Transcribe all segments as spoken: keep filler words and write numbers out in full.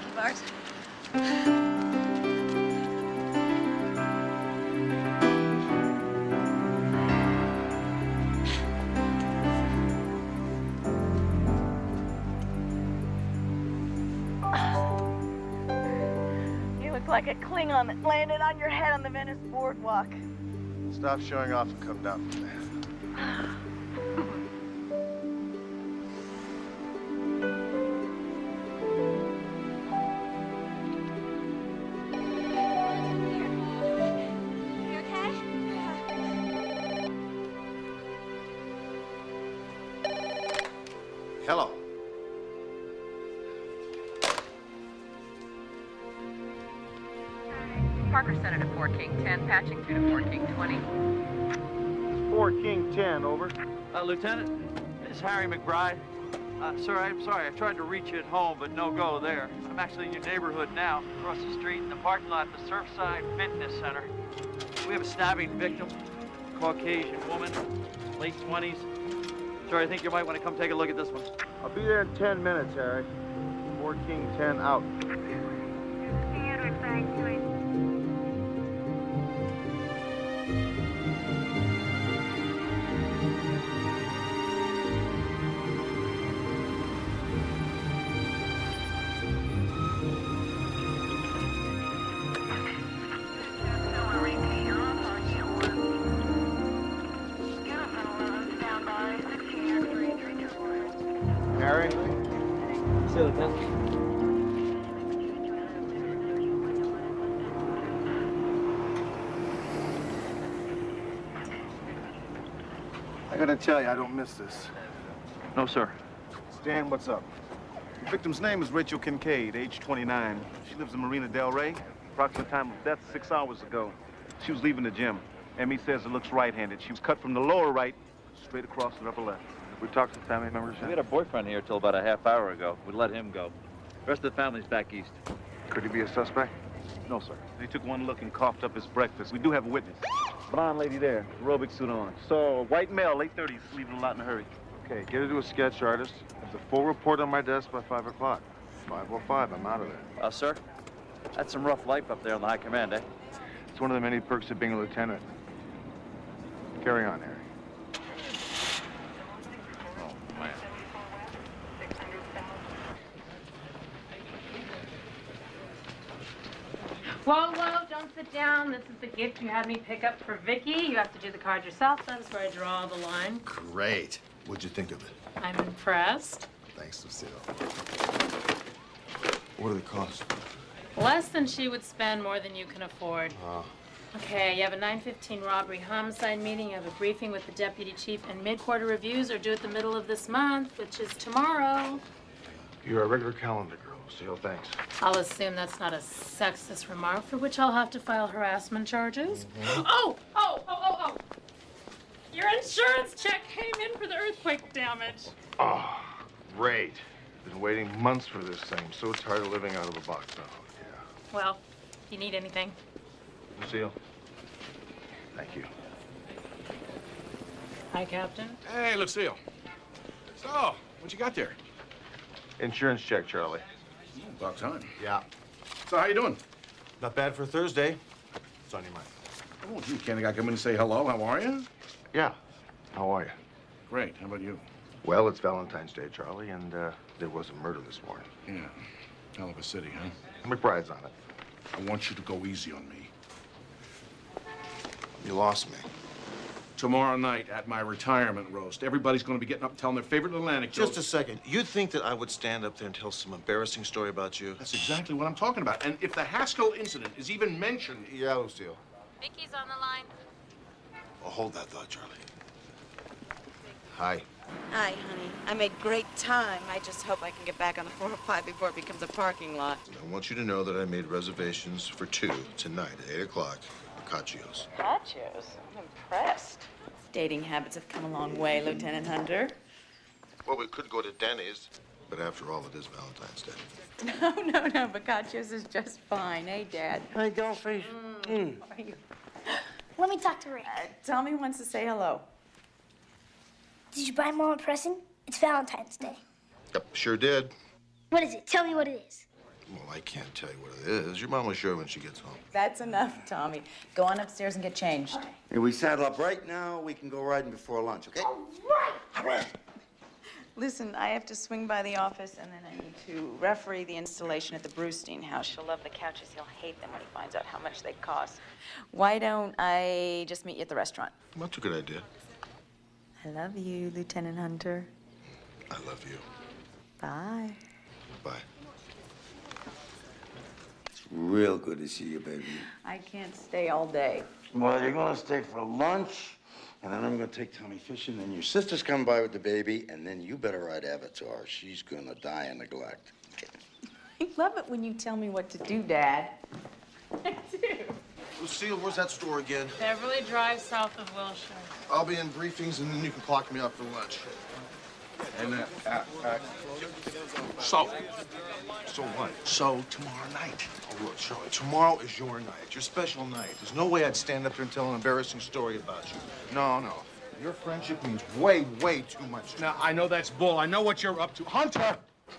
Lucky, Bart. You look like a Klingon that landed on your head on the Venice boardwalk. Stop showing off and come down from there. Hello. Parker Center to four King ten, patching through to four King twenty. four King ten, over. Uh, Lieutenant, this is Harry McBride. Uh, sir, I'm sorry, I tried to reach you at home, but no go there. I'm actually in your neighborhood now, across the street in the parking lot at the Surfside Fitness Center. We have a stabbing victim, Caucasian woman, late twenties. Sir, I think you might want to come take a look at this one. I'll be there in ten minutes, Harry. four King ten out. Harry? See you, Lieutenant. I gotta tell you, I don't miss this. No, sir. Stan, what's up? The victim's name is Rachel Kincaid, age twenty-nine. She lives in Marina Del Rey. Approximate time of death, six hours ago. She was leaving the gym. Emmy says it looks right-handed. She was cut from the lower right, straight across the upper left. We talked to family members yet? We had a boyfriend here till about a half hour ago. We let him go. The rest of the family's back east. Could he be a suspect? No, sir. He took one look and coughed up his breakfast. We do have a witness. Blonde lady there, aerobic suit on. So, a white male, late thirties, leaving a lot in a hurry. Okay, get her to a sketch artist. There's a full report on my desk by five o'clock. five oh five, I'm out of there. Uh, sir, that's some rough life up there on the high command, eh? It's one of the many perks of being a lieutenant. Carry on, Harry. Whoa, whoa, don't sit down. This is the gift you had me pick up for Vicky. You have to do the card yourself. That is where I draw the line. Great. What'd you think of it? I'm impressed. Thanks, Lucille. What do they cost? Less than she would spend, more than you can afford. Oh. Okay, you have a nine fifteen robbery homicide meeting. You have a briefing with the deputy chief, and mid-quarter reviews are due at the middle of this month, which is tomorrow. You're a regular calendar girl, Lucille, thanks. I'll assume that's not a sexist remark for which I'll have to file harassment charges. Mm-hmm. Oh, oh, oh, oh, oh. Your insurance check came in for the earthquake damage. Oh, great. Been waiting months for this thing. So tired of living out of the box. Oh, yeah. Well, if you need anything. Lucille, thank you. Hi, Captain. Hey, Lucille. So, what you got there? Insurance check, Charlie. About time. Yeah. So, how you doing? Not bad for Thursday. What's on your mind? Oh, gee, can't a guy come in and say hello? How are you? Yeah. How are you? Great. How about you? Well, it's Valentine's Day, Charlie, and uh, there was a murder this morning. Yeah. Hell of a city, huh? McBride's on it. I want you to go easy on me. You lost me. Tomorrow night at my retirement roast, everybody's going to be getting up and telling their favorite little anecdote. Just a second. You'd think that I would stand up there and tell some embarrassing story about you? That's exactly what I'm talking about. And if the Haskell incident is even mentioned... Yeah, Lucille. Vicky's on the line. Oh, hold that thought, Charlie. Hi. Hi, honey. I made great time. I just hope I can get back on the four oh five before it becomes a parking lot. I want you to know that I made reservations for two tonight at eight o'clock at Caccio's. Caccio's? I'm impressed. Dating habits have come a long way, Lieutenant Hunter. Well, we could go to Denny's, but after all, it is Valentine's Day. No, no, no. Boccacio's is just fine. Hey, Dad. Hey, Dollface. Mm. How are you? Let me talk to Rick. Uh, tell me wants to say hello. Did you buy Mom a present? It's Valentine's Day. Yep, sure did. What is it? Tell me what it is. Well, I can't tell you what it is. Your mom will show when she gets home. That's enough, Tommy. Go on upstairs and get changed. Hey, we saddle up right now. We can go riding before lunch, okay? All right. All right. Listen, I have to swing by the office, and then I need to referee the installation at the Brewstein house. She'll love the couches. He'll hate them when he finds out how much they cost. Why don't I just meet you at the restaurant? That's a good idea. I love you, Lieutenant Hunter. I love you. Bye. Bye. It's real good to see you, baby. I can't stay all day. Well, you're gonna stay for lunch, and then I'm gonna take Tommy fishing, and your sister's coming by with the baby, and then you better ride Avatar. She's gonna die in neglect. I love it when you tell me what to do, Dad. I do. Lucille, where's that store again? Beverly Drive, south of Wilshire. I'll be in briefings, and then you can clock me up for lunch. And uh, uh, uh, so, So what? so tomorrow night. Oh, look, Charlie, tomorrow is your night, your special night. There's no way I'd stand up here and tell an embarrassing story about you. No, no. Your friendship means way, way too much. Now, I know that's bull. I know what you're up to. Hunter!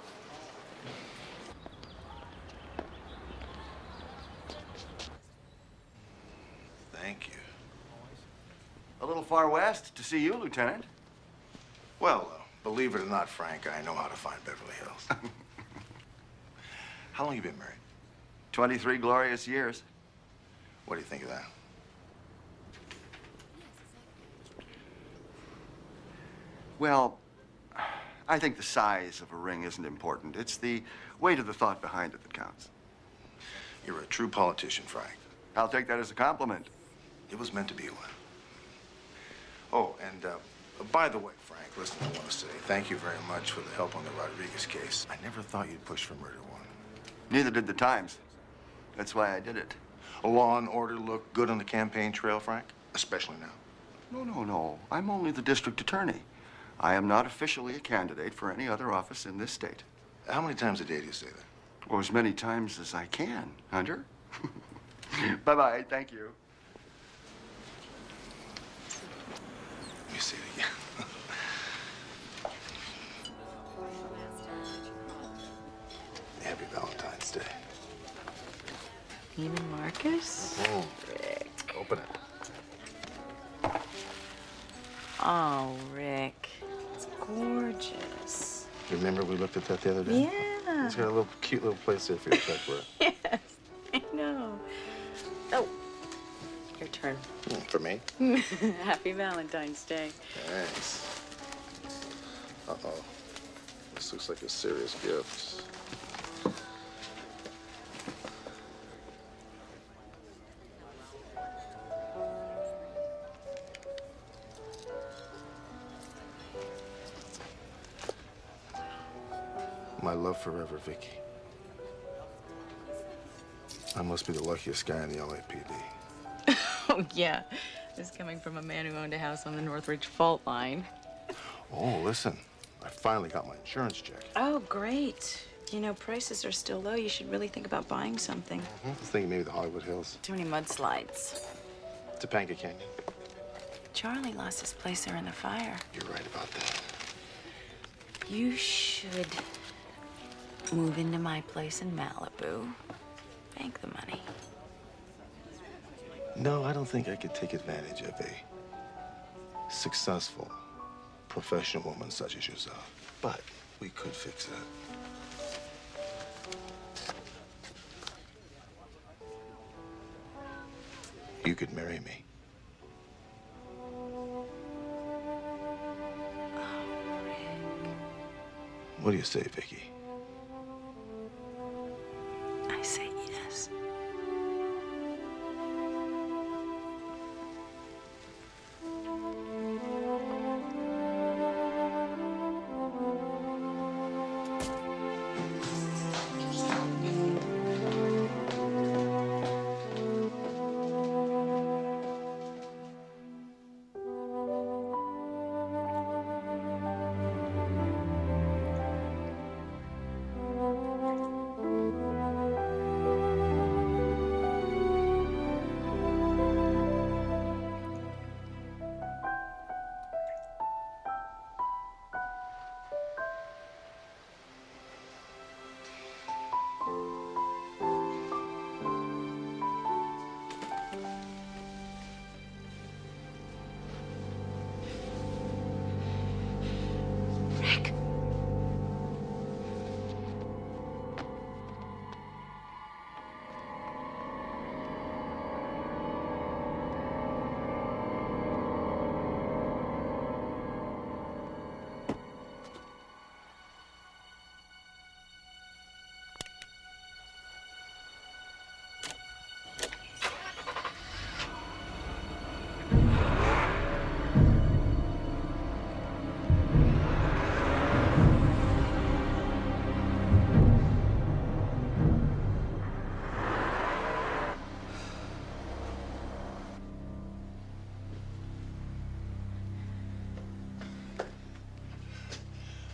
Thank you. A little far west to see you, Lieutenant. Well, uh, believe it or not, Frank, I know how to find Beverly Hills. How long you been married? twenty-three glorious years. What do you think of that? Well, I think the size of a ring isn't important. It's the weight of the thought behind it that counts. You're a true politician, Frank. I'll take that as a compliment. It was meant to be one. Oh, and uh, by the way, Frank, listen, I want to say thank you very much for the help on the Rodriguez case. I never thought you'd push for murder one. Neither did the Times. That's why I did it. A law and order look good on the campaign trail, Frank? Especially now. No, no, no. I'm only the district attorney. I am not officially a candidate for any other office in this state. How many times a day do you say that? Or as many times as I can, Hunter. Bye-bye. Thank you. Let me see it again. Happy Valentine's Day. Neiman Marcus? Oh, Rick. Open it. Oh, Rick. It's gorgeous. You remember we looked at that the other day? Yeah. It's got a little cute little place there for your checkbook. Yes, I know. Oh, your turn. Mm, for me? Happy Valentine's Day. Thanks. Uh-oh. This looks like a serious gift. My love forever, Vicky. I must be the luckiest guy in the L A P D. Oh, yeah. This coming from a man who owned a house on the Northridge Fault Line. Oh, listen. I finally got my insurance check. Oh, great. You know, prices are still low. You should really think about buying something. Mm-hmm. I was thinking maybe the Hollywood Hills. Too many mudslides. Topanga Canyon. Charlie lost his place there in the fire. You're right about that. You should move into my place in Malibu. Bank the money. No, I don't think I could take advantage of a successful, professional woman such as yourself. But we could fix that. You could marry me. Oh, Rick. What do you say, Vicky? I say yes.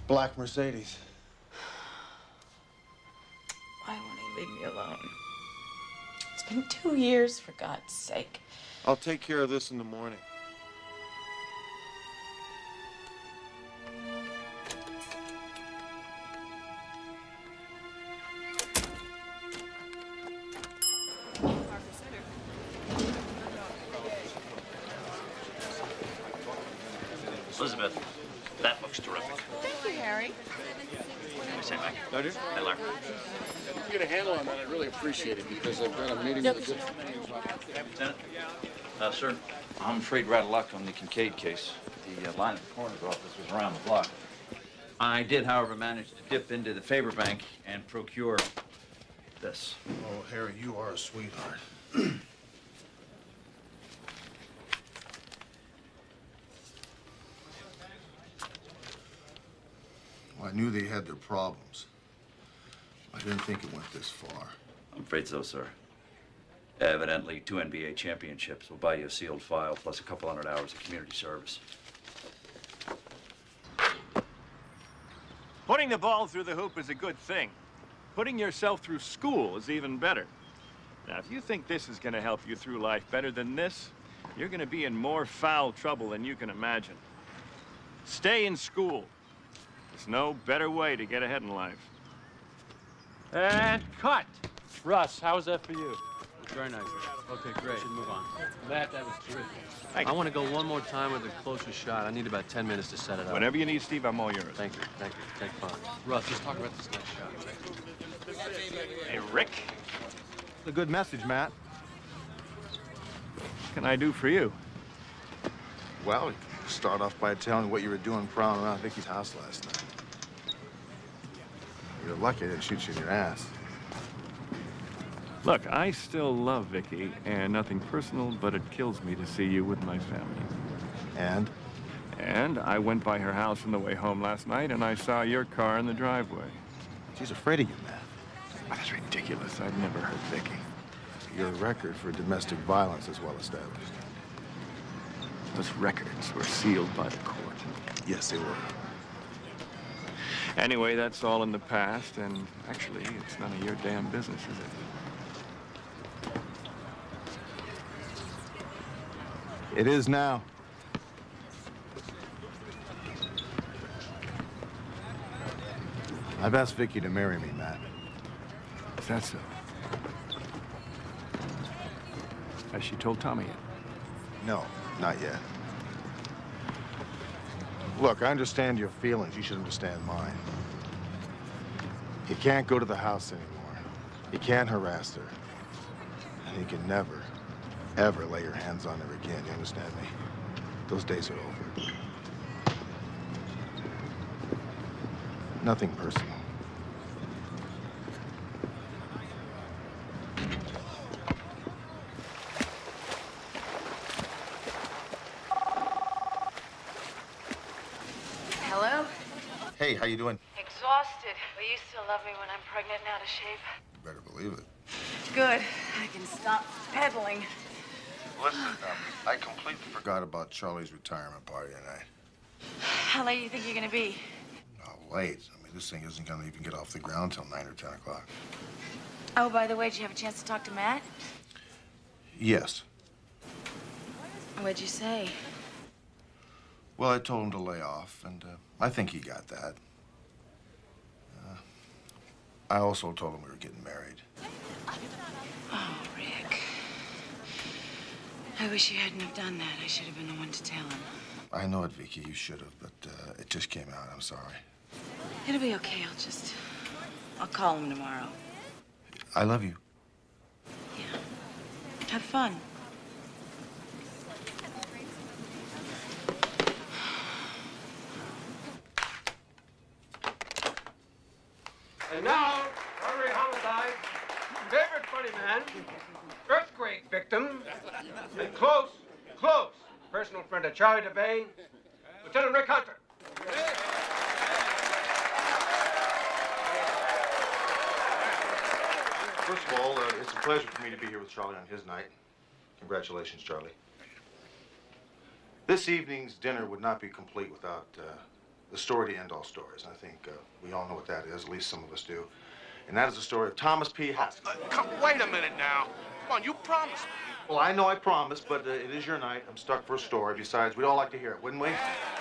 Black Mercedes. Why won't he leave me alone? It's been two years, for God's sake. I'll take care of this in the morning. Elizabeth, that looks terrific. Thank you, Harry. I say, Mike. I do? Hey, Larry. If you get a handle on that, I'd really appreciate it because I've got a meeting Yep. with the... Lieutenant? Uh, sir, I'm afraid we're out of luck on the Kincaid case. The uh, line at the coroner's office was around the block. I did, however, manage to dip into the Faber Bank and procure this. Oh, Harry, you are a sweetheart. Well, I knew they had their problems. I didn't think it went this far. I'm afraid so, sir. Evidently, two N B A championships will buy you a sealed file plus a couple hundred hours of community service. Putting the ball through the hoop is a good thing. Putting yourself through school is even better. Now, if you think this is going to help you through life better than this, you're going to be in more foul trouble than you can imagine. Stay in school. There's no better way to get ahead in life. And cut. Russ, how was that for you? Very nice. Okay, great. We should move on. Matt, that was terrific. Thank I you. want to go one more time with a closer shot. I need about ten minutes to set it up. Whenever you need, Steve, I'm all yours. Thank you. Thank you. Take fun. Russ, let's talk about this next shot. Hey, Rick. A good message, Matt. What can I do for you? Well, start off by telling what you were doing prowling around Vicky's house last night. You're lucky I didn't shoot you in your ass. Look, I still love Vicky, and nothing personal, but it kills me to see you with my family. And? And I went by her house on the way home last night, and I saw your car in the driveway. She's afraid of you, Matt. Oh, that's ridiculous. I've never hurt Vicky. Your record for domestic violence is well established. Those records were sealed by the court. Yes, they were. Anyway, that's all in the past, and actually, it's none of your damn business, is it? It is now. I've asked Vicky to marry me, Matt. Is that so? Has she told Tommy yet? No, not yet. Look, I understand your feelings. You should understand mine. You can't go to the house anymore. You can't harass her. And you can never, ever lay your hands on her again. You understand me? Those days are over. Nothing personal. Hello? Hey, how you doing? Exhausted, but you still love me when I'm pregnant and out of shape. You better believe it. Good. I can stop pedaling. Listen, um, I completely forgot about Charlie's retirement party tonight. How late do you think you're gonna be? Oh, late. I mean, this thing isn't gonna even get off the ground till nine or ten o'clock. Oh, by the way, did you have a chance to talk to Matt? Yes. What'd you say? Well, I told him to lay off, and uh, I think he got that. Uh, I also told him we were getting married. Oh, Rick. I wish you hadn't have done that. I should have been the one to tell him. I know it, Vicky. You should have, but uh, it just came out. I'm sorry. It'll be okay. I'll just... I'll call him tomorrow. I love you. Yeah. Have fun. And now, robbery homicide, favorite funny man, earthquake victim, and close, close personal friend of Charlie DeBane, Lieutenant Rick Hunter. First of all, uh, it's a pleasure for me to be here with Charlie on his night. Congratulations, Charlie. This evening's dinner would not be complete without uh, the story to end all stories. I think uh, we all know what that is, at least some of us do. And that is the story of Thomas P. Haskell. Uh, come, wait a minute now. Come on, you promised me. Well, I know I promised, but uh, it is your night. I'm stuck for a story. Besides, we'd all like to hear it, wouldn't we?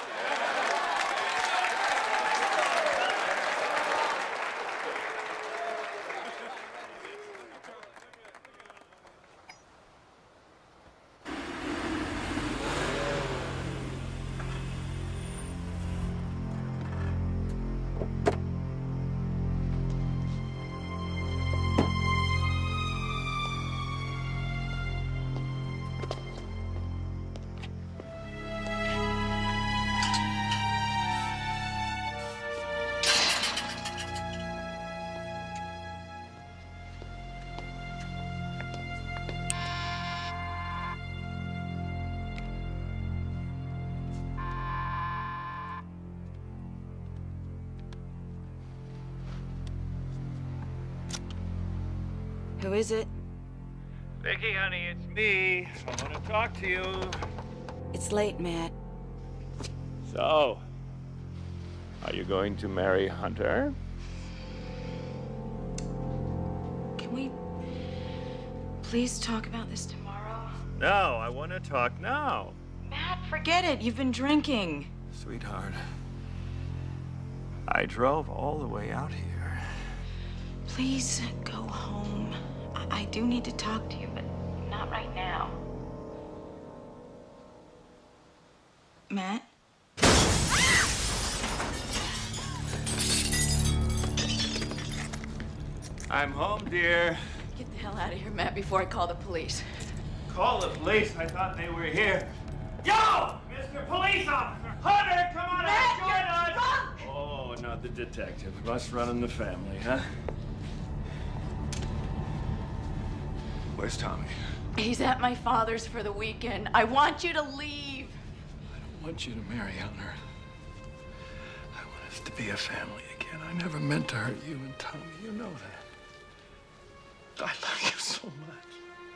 Who is it? Vicky, honey, it's me. I want to talk to you. It's late, Matt. So, are you going to marry Hunter? Can we please talk about this tomorrow? No, I want to talk now. Matt, forget it. You've been drinking. Sweetheart, I drove all the way out here. Please go home. I, I do need to talk to you, but not right now. Matt? I'm home, dear. Get the hell out of here, Matt, before I call the police. Call the police? I thought they were here. Yo! Mister Police Officer! Hunter, come on out, join us! Drunk! Oh, not the detective. Must run in the family, huh? Where's Tommy? He's at my father's for the weekend. I want you to leave. I want you to marry Hunter. I want us to be a family again. I never meant to hurt you and Tommy. You know that. I love you so much.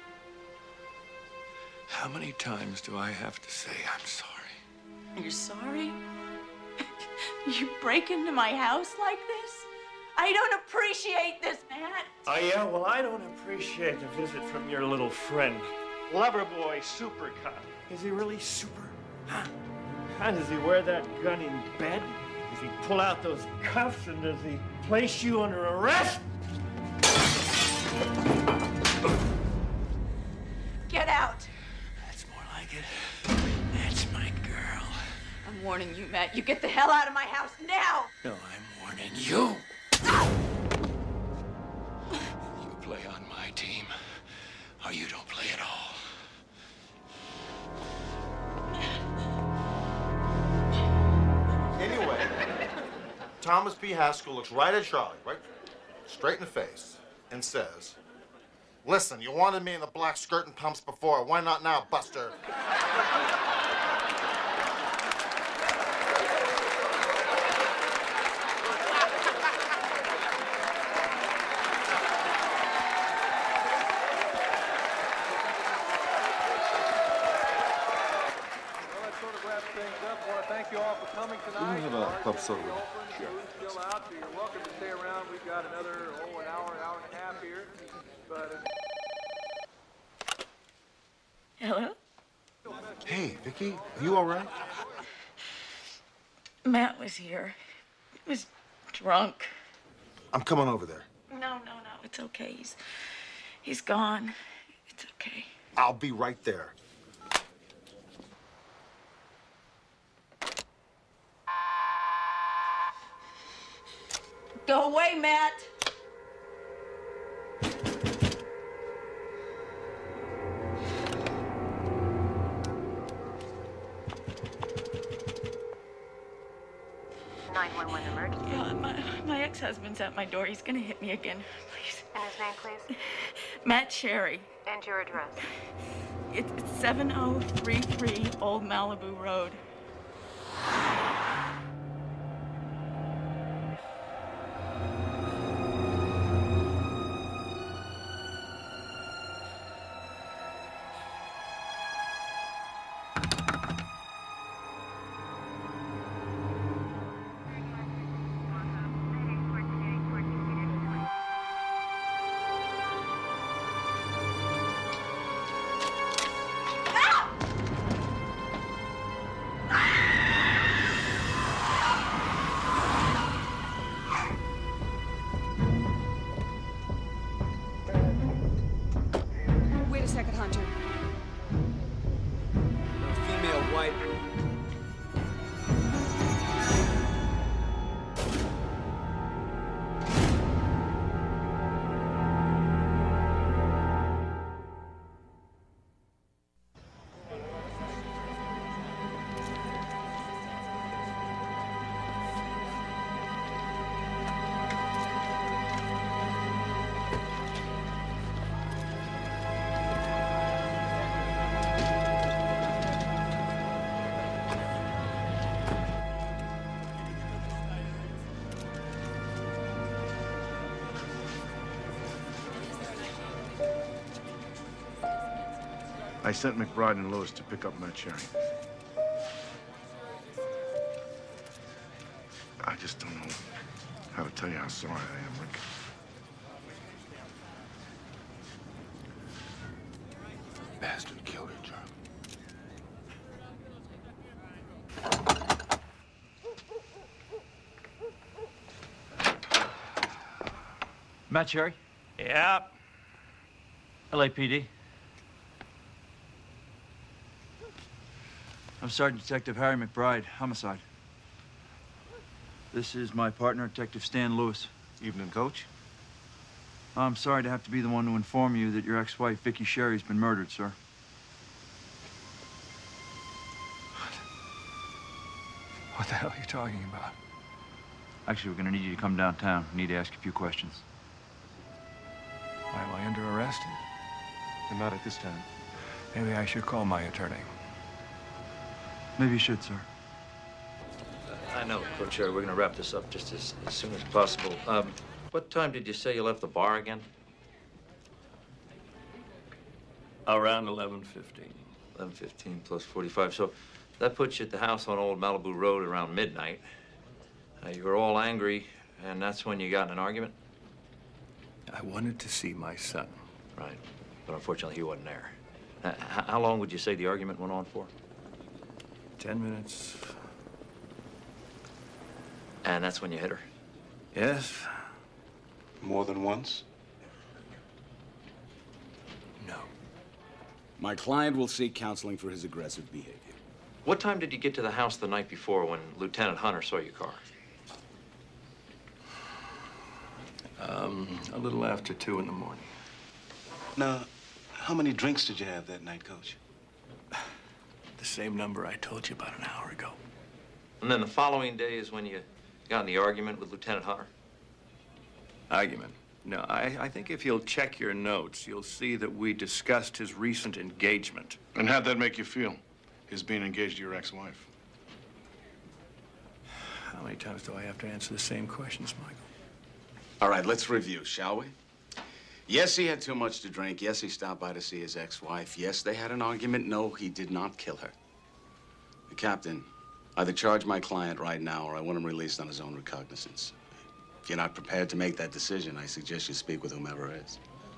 How many times do I have to say I'm sorry? You're sorry? You break into my house like this? I don't appreciate this, Matt. Oh, yeah? Well, I don't appreciate the visit from your little friend, Loverboy Super Cop. Is he really super? Huh? How does he wear that gun in bed? Does he pull out those cuffs and does he place you under arrest? Get out. That's more like it. That's my girl. I'm warning you, Matt. You get the hell out of my house now. No, I'm warning you. You play on my team, or you don't play at all. Anyway, Thomas P. Haskell looks right at Charlie, right straight in the face, and says, "Listen, you wanted me in the black skirt and pumps before. Why not now, Buster?" Club soda. Sure. Still out, so you're welcome to stay around. We've got another, oh, an hour, hour and a half here. But, uh... Hello? Hey, Vicky, are you all right? Matt was here. He was drunk. I'm coming over there. No, no, no. It's okay. He's, he's gone. It's okay. I'll be right there. Go away, Matt. nine one one emergency. Yeah, my, my ex-husband's at my door. He's gonna hit me again. Please. And his name, please? Matt Sherry. And your address? It, it's seven oh three three Old Malibu Road. check at Hunter. A female white. I sent McBride and Lewis to pick up Matt Cherry. I just don't know how to tell you how sorry I am, Rick. Bastard killed her, Charlie. Matt Cherry? Yep. L A P D. I'm Sergeant Detective Harry McBride, homicide. This is my partner, Detective Stan Lewis. Evening, Coach. I'm sorry to have to be the one to inform you that your ex-wife, Vicky Sherry's been murdered, sir. What the hell are you talking about? Actually, we're gonna need you to come downtown. We need to ask you a few questions. Why am I under arrest? And not at this time. Maybe I should call my attorney. Maybe you should, sir. I know, Coach Cherry. We're going to wrap this up just as, as soon as possible. Um, what time did you say you left the bar again? Around eleven fifteen. eleven fifteen plus forty-five. So that puts you at the house on Old Malibu Road around midnight. Uh, you were all angry, and that's when you got in an argument? I wanted to see my son. Right. But unfortunately, he wasn't there. Uh, how long would you say the argument went on for? Ten minutes. And that's when you hit her? Yes. More than once? No. My client will seek counseling for his aggressive behavior. What time did you get to the house the night before when Lieutenant Hunter saw your car? Um, a little after two in the morning. Now, how many drinks did you have that night, Coach? The same number I told you about an hour ago. And then the following day is when you got in the argument with Lieutenant Hunter? Argument? No, I, I think if you'll check your notes, you'll see that we discussed his recent engagement. And how'd that make you feel, his being engaged to your ex-wife? How many times do I have to answer the same questions, Michael? All right, let's review, shall we? Yes, he had too much to drink. Yes, he stopped by to see his ex-wife. Yes, they had an argument. No, he did not kill her. The captain, either charge my client right now or I want him released on his own recognizance. If you're not prepared to make that decision, I suggest you speak with whomever is.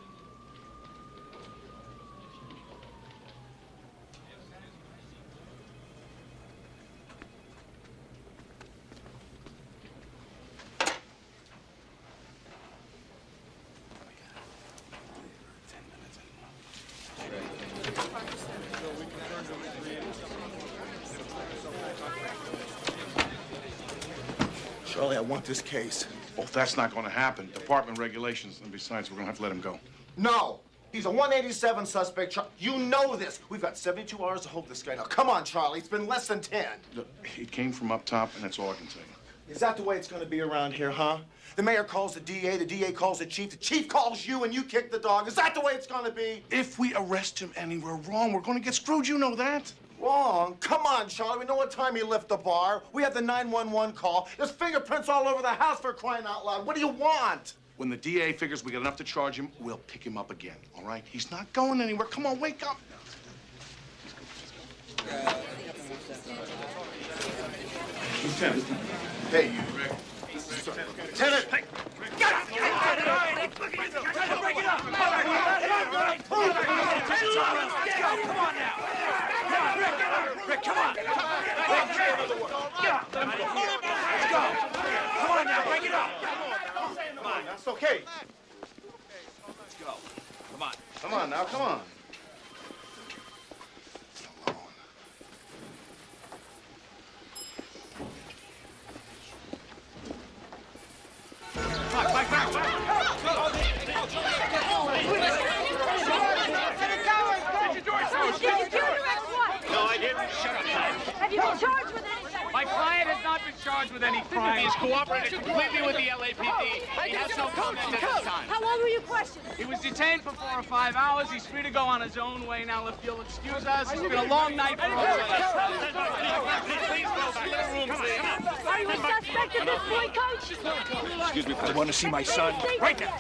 Charlie, I want this case. Well, that's not going to happen. Department regulations, and besides, we're going to have to let him go. No! He's a one eighty-seven suspect. Char you know this. We've got seventy-two hours to hold this guy. Now, come on, Charlie. It's been less than ten. Look, he came from up top, and that's all I can tell you. Is that the way it's going to be around here, huh? The mayor calls the D A, the D A calls the chief, the chief calls you, and you kick the dog. Is that the way it's going to be? If we arrest him and we're wrong, we're going to get screwed. You know that. Wrong? Come on, Charlie. We know what time he left the bar. We have the nine one one call. There's fingerprints all over the house for crying out loud. What do you want? When the D A figures we got enough to charge him, we'll pick him up again, all right? He's not going anywhere. Come on, wake up. Lieutenant. Hey, you. Lieutenant. Hey. Get up! Get up! Break it up! Come on now! Rick, Rick, come on! Rick, get up! Let's go! Come on now, break it up! Come on, that's okay. Let's go. Come on. Come on now, come on. you been charged with anything? My client has not been charged with any crime. He's cooperated completely with the L A P D. He has no comment at this time. How long were you questioned? He was detained for four or five hours. He's free to go on his own way now. If you'll excuse us, it's been a long night for all of us. Please go back to the room, please. Are you a suspect at this point, Coach? Excuse me, I want to see my son. Right there.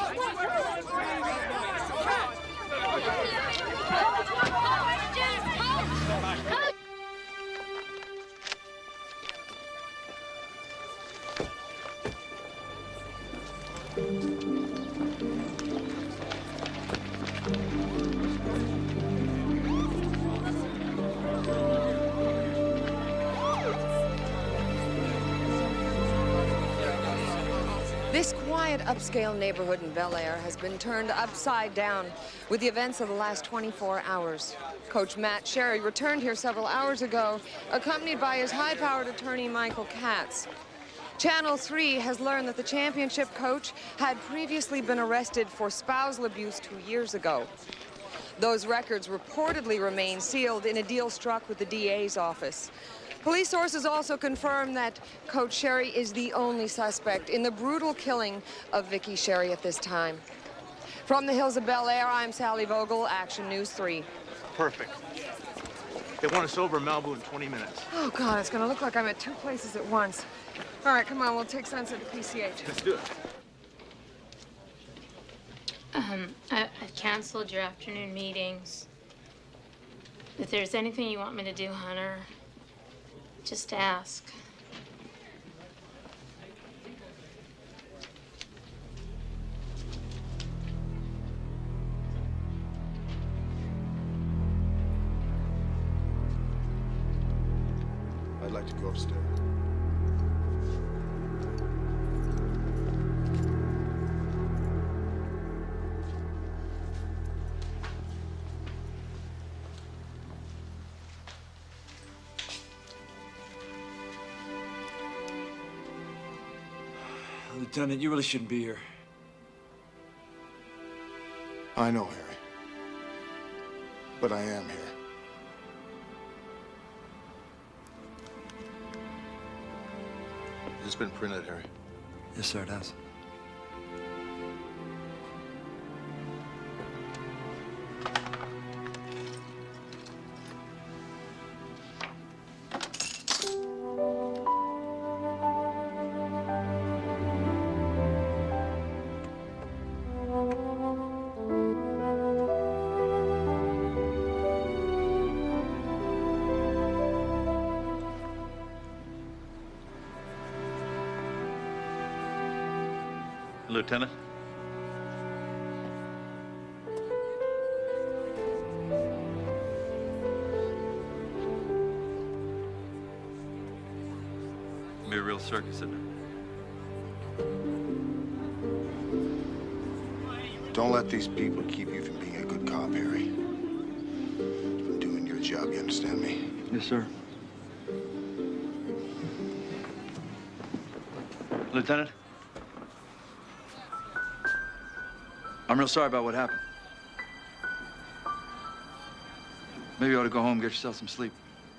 This quiet, upscale neighborhood in Bel Air has been turned upside down with the events of the last twenty-four hours. Coach Matt Sherry returned here several hours ago, accompanied by his high-powered attorney, Michael Katz. Channel three has learned that the championship coach had previously been arrested for spousal abuse two years ago. Those records reportedly remain sealed in a deal struck with the D A's office. Police sources also confirm that Coach Sherry is the only suspect in the brutal killing of Vicky Sherry at this time. From the hills of Bel Air, I'm Sally Vogel, Action News three. Perfect. They want us over in Malibu in twenty minutes. Oh, God, it's gonna look like I'm at two places at once. All right, come on, we'll take Sunset to P C H. Let's do it. Um, I, I've canceled your afternoon meetings. If there's anything you want me to do, Hunter, just ask. I'd like to go upstairs. Lieutenant, you really shouldn't be here. I know, Harry. But I am here. Has this been printed, Harry? Yes, sir, it has. Lieutenant? Be a real circus, isn't it? Don't let these people keep you from being a good cop, Harry. From doing your job, you understand me? Yes, sir. Lieutenant? I'm real sorry about what happened. Maybe you ought to go home and get yourself some sleep.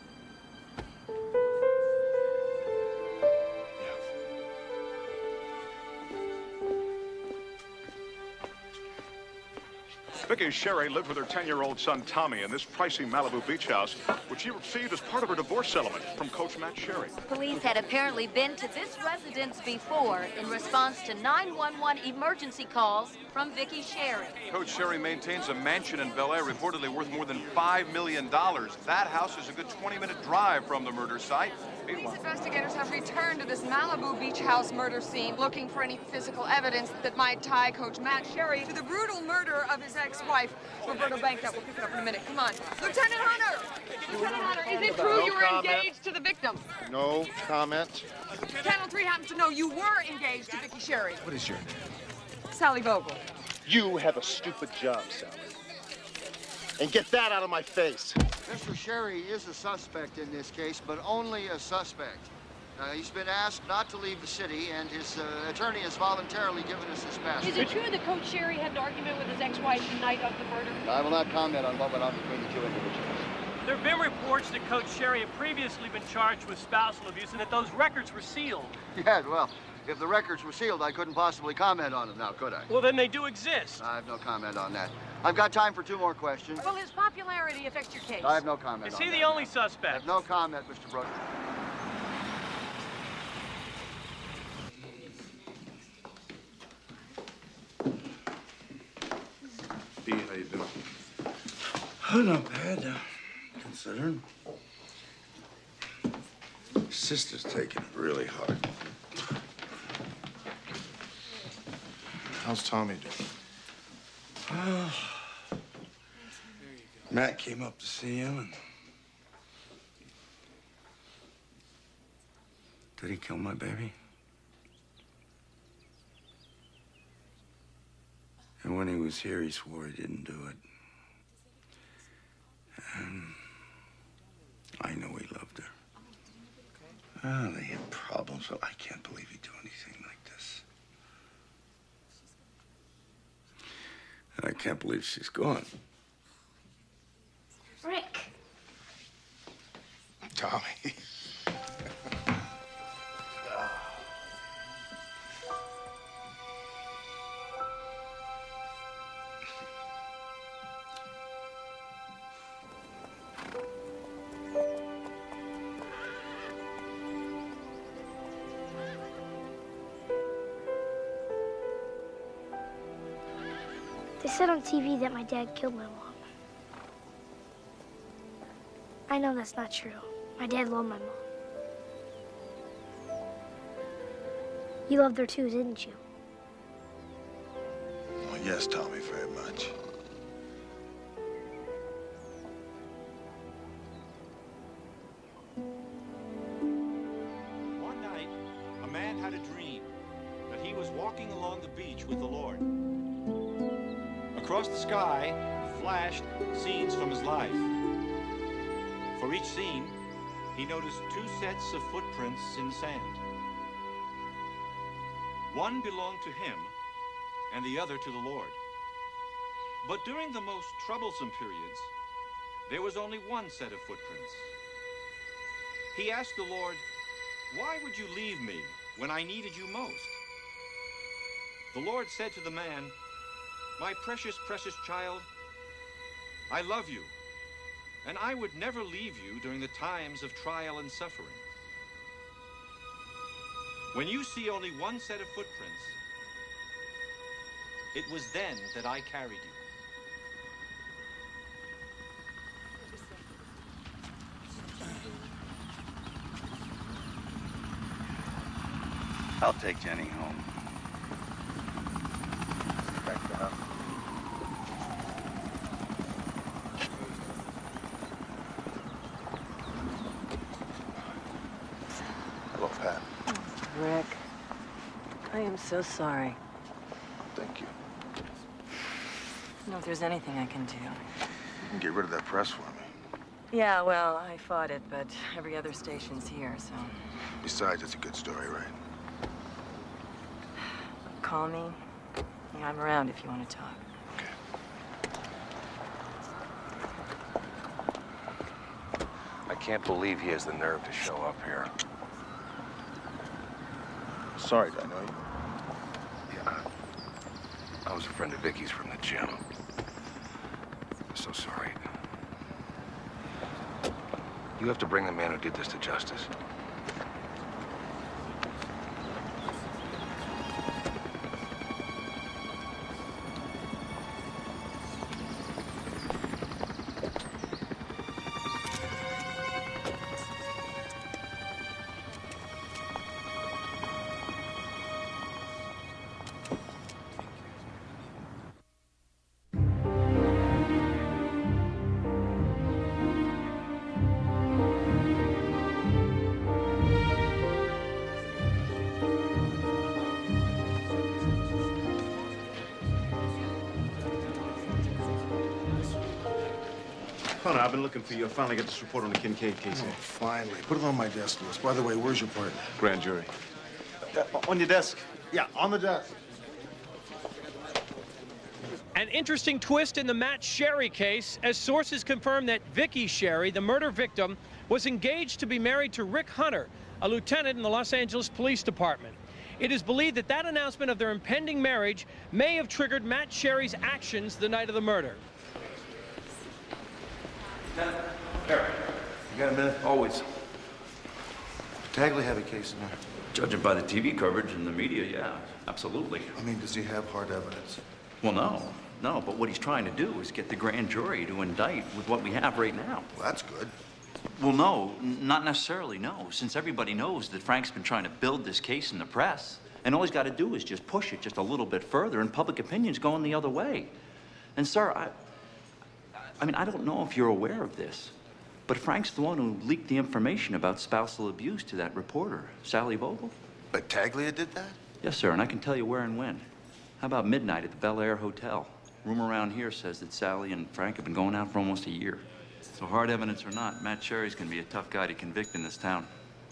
Vicky Sherry lived with her ten-year-old son, Tommy, in this pricey Malibu beach house, which she received as part of her divorce settlement from Coach Matt Sherry. Police had apparently been to this residence before in response to nine one one emergency calls from Vicky Sherry. Coach Sherry maintains a mansion in Bel Air reportedly worth more than five million dollars. That house is a good twenty-minute drive from the murder site. These investigators have returned to this Malibu beach house murder scene looking for any physical evidence that might tie Coach Matt Sherry to the brutal murder of his ex-wife, Roberta Bankett. We'll pick it up in a minute. Come on. Lieutenant Hunter! Lieutenant Hunter, is it true No you were comment. engaged to the victim? No comment. Channel three happens to know you were engaged to Vicky Sherry. What is your name? Sally Vogel. You have a stupid job, Sally. And get that out of my face. Mister Sherry is a suspect in this case, but only a suspect. Uh, he's been asked not to leave the city, and his uh, attorney has voluntarily given us his passport. Is it true that Coach Sherry had an argument with his ex-wife the night of the murder? I will not comment on what went on between the two individuals. There have been reports that Coach Sherry had previously been charged with spousal abuse and that those records were sealed. Yeah, well, if the records were sealed, I couldn't possibly comment on them now, could I? Well, then they do exist. I have no comment on that. I've got time for two more questions. Will his popularity affect your case? I have no comment Is on he that. the only suspect? I have no comment, Mister Brooks. B, how you doing? Oh, not bad, uh, considering. Sister's taking it really hard. How's Tommy doing? Well, Matt came up to see him and... Did he kill my baby? And when he was here, he swore he didn't do it. And I know he loved her. Ah, they had problems, but I can't believe he'd do anything like this. And I can't believe she's gone. Rick. Tommy. They said on T V that my dad killed my mom. I know that's not true. My dad loved my mom. You loved her too, didn't you? Well, yes, Tommy, very much. One night, a man had a dream that he was walking along the beach with the Lord. Across the sky flashed scenes from his life. For each scene, he noticed two sets of footprints in the sand. One belonged to him, and the other to the Lord. But during the most troublesome periods, there was only one set of footprints. He asked the Lord, "Why would you leave me when I needed you most?" The Lord said to the man, "My precious, precious child, I love you, and I would never leave you during the times of trial and suffering. When you see only one set of footprints, it was then that I carried you." I'll take Jenny home. Back to the house. Hello, Pat. Rick, I am so sorry. Thank you. I don't know if there's anything I can do. You can get rid of that press for me. Yeah, well, I fought it, but every other station's here, so... Besides, it's a good story, right? Call me. Yeah, I'm around if you want to talk. I can't believe he has the nerve to show up here. Sorry, did I know you? Yeah. I was a friend of Vicky's from the gym. I'm so sorry. You have to bring the man who did this to justice. Connor, I've been looking for you. I finally got this report on the Kincaid case here. Oh, finally. Put it on my desk, Louis. By the way, where's your partner? Grand jury. Uh, on your desk. Yeah, on the desk. An interesting twist in the Matt Sherry case, as sources confirm that Vicky Sherry, the murder victim, was engaged to be married to Rick Hunter, a lieutenant in the Los Angeles Police Department. It is believed that that announcement of their impending marriage may have triggered Matt Sherry's actions the night of the murder. Eric, you got a minute? Always. Tagley have a case in there? Judging by the T V coverage and the media, yeah, absolutely. I mean, does he have hard evidence? Well, no, no, but what he's trying to do is get the grand jury to indict with what we have right now. Well, that's good. Well, no, n- not necessarily, no, since everybody knows that Frank's been trying to build this case in the press, and all he's got to do is just push it just a little bit further, and public opinion's going the other way. And, sir, I, I mean, I don't know if you're aware of this, but Frank's the one who leaked the information about spousal abuse to that reporter, Sally Vogel. But Taglia did that? Yes, sir, and I can tell you where and when. How about midnight at the Bel Air Hotel? Rumor around here says that Sally and Frank have been going out for almost a year. So hard evidence or not, Matt Sherry's gonna be a tough guy to convict in this town.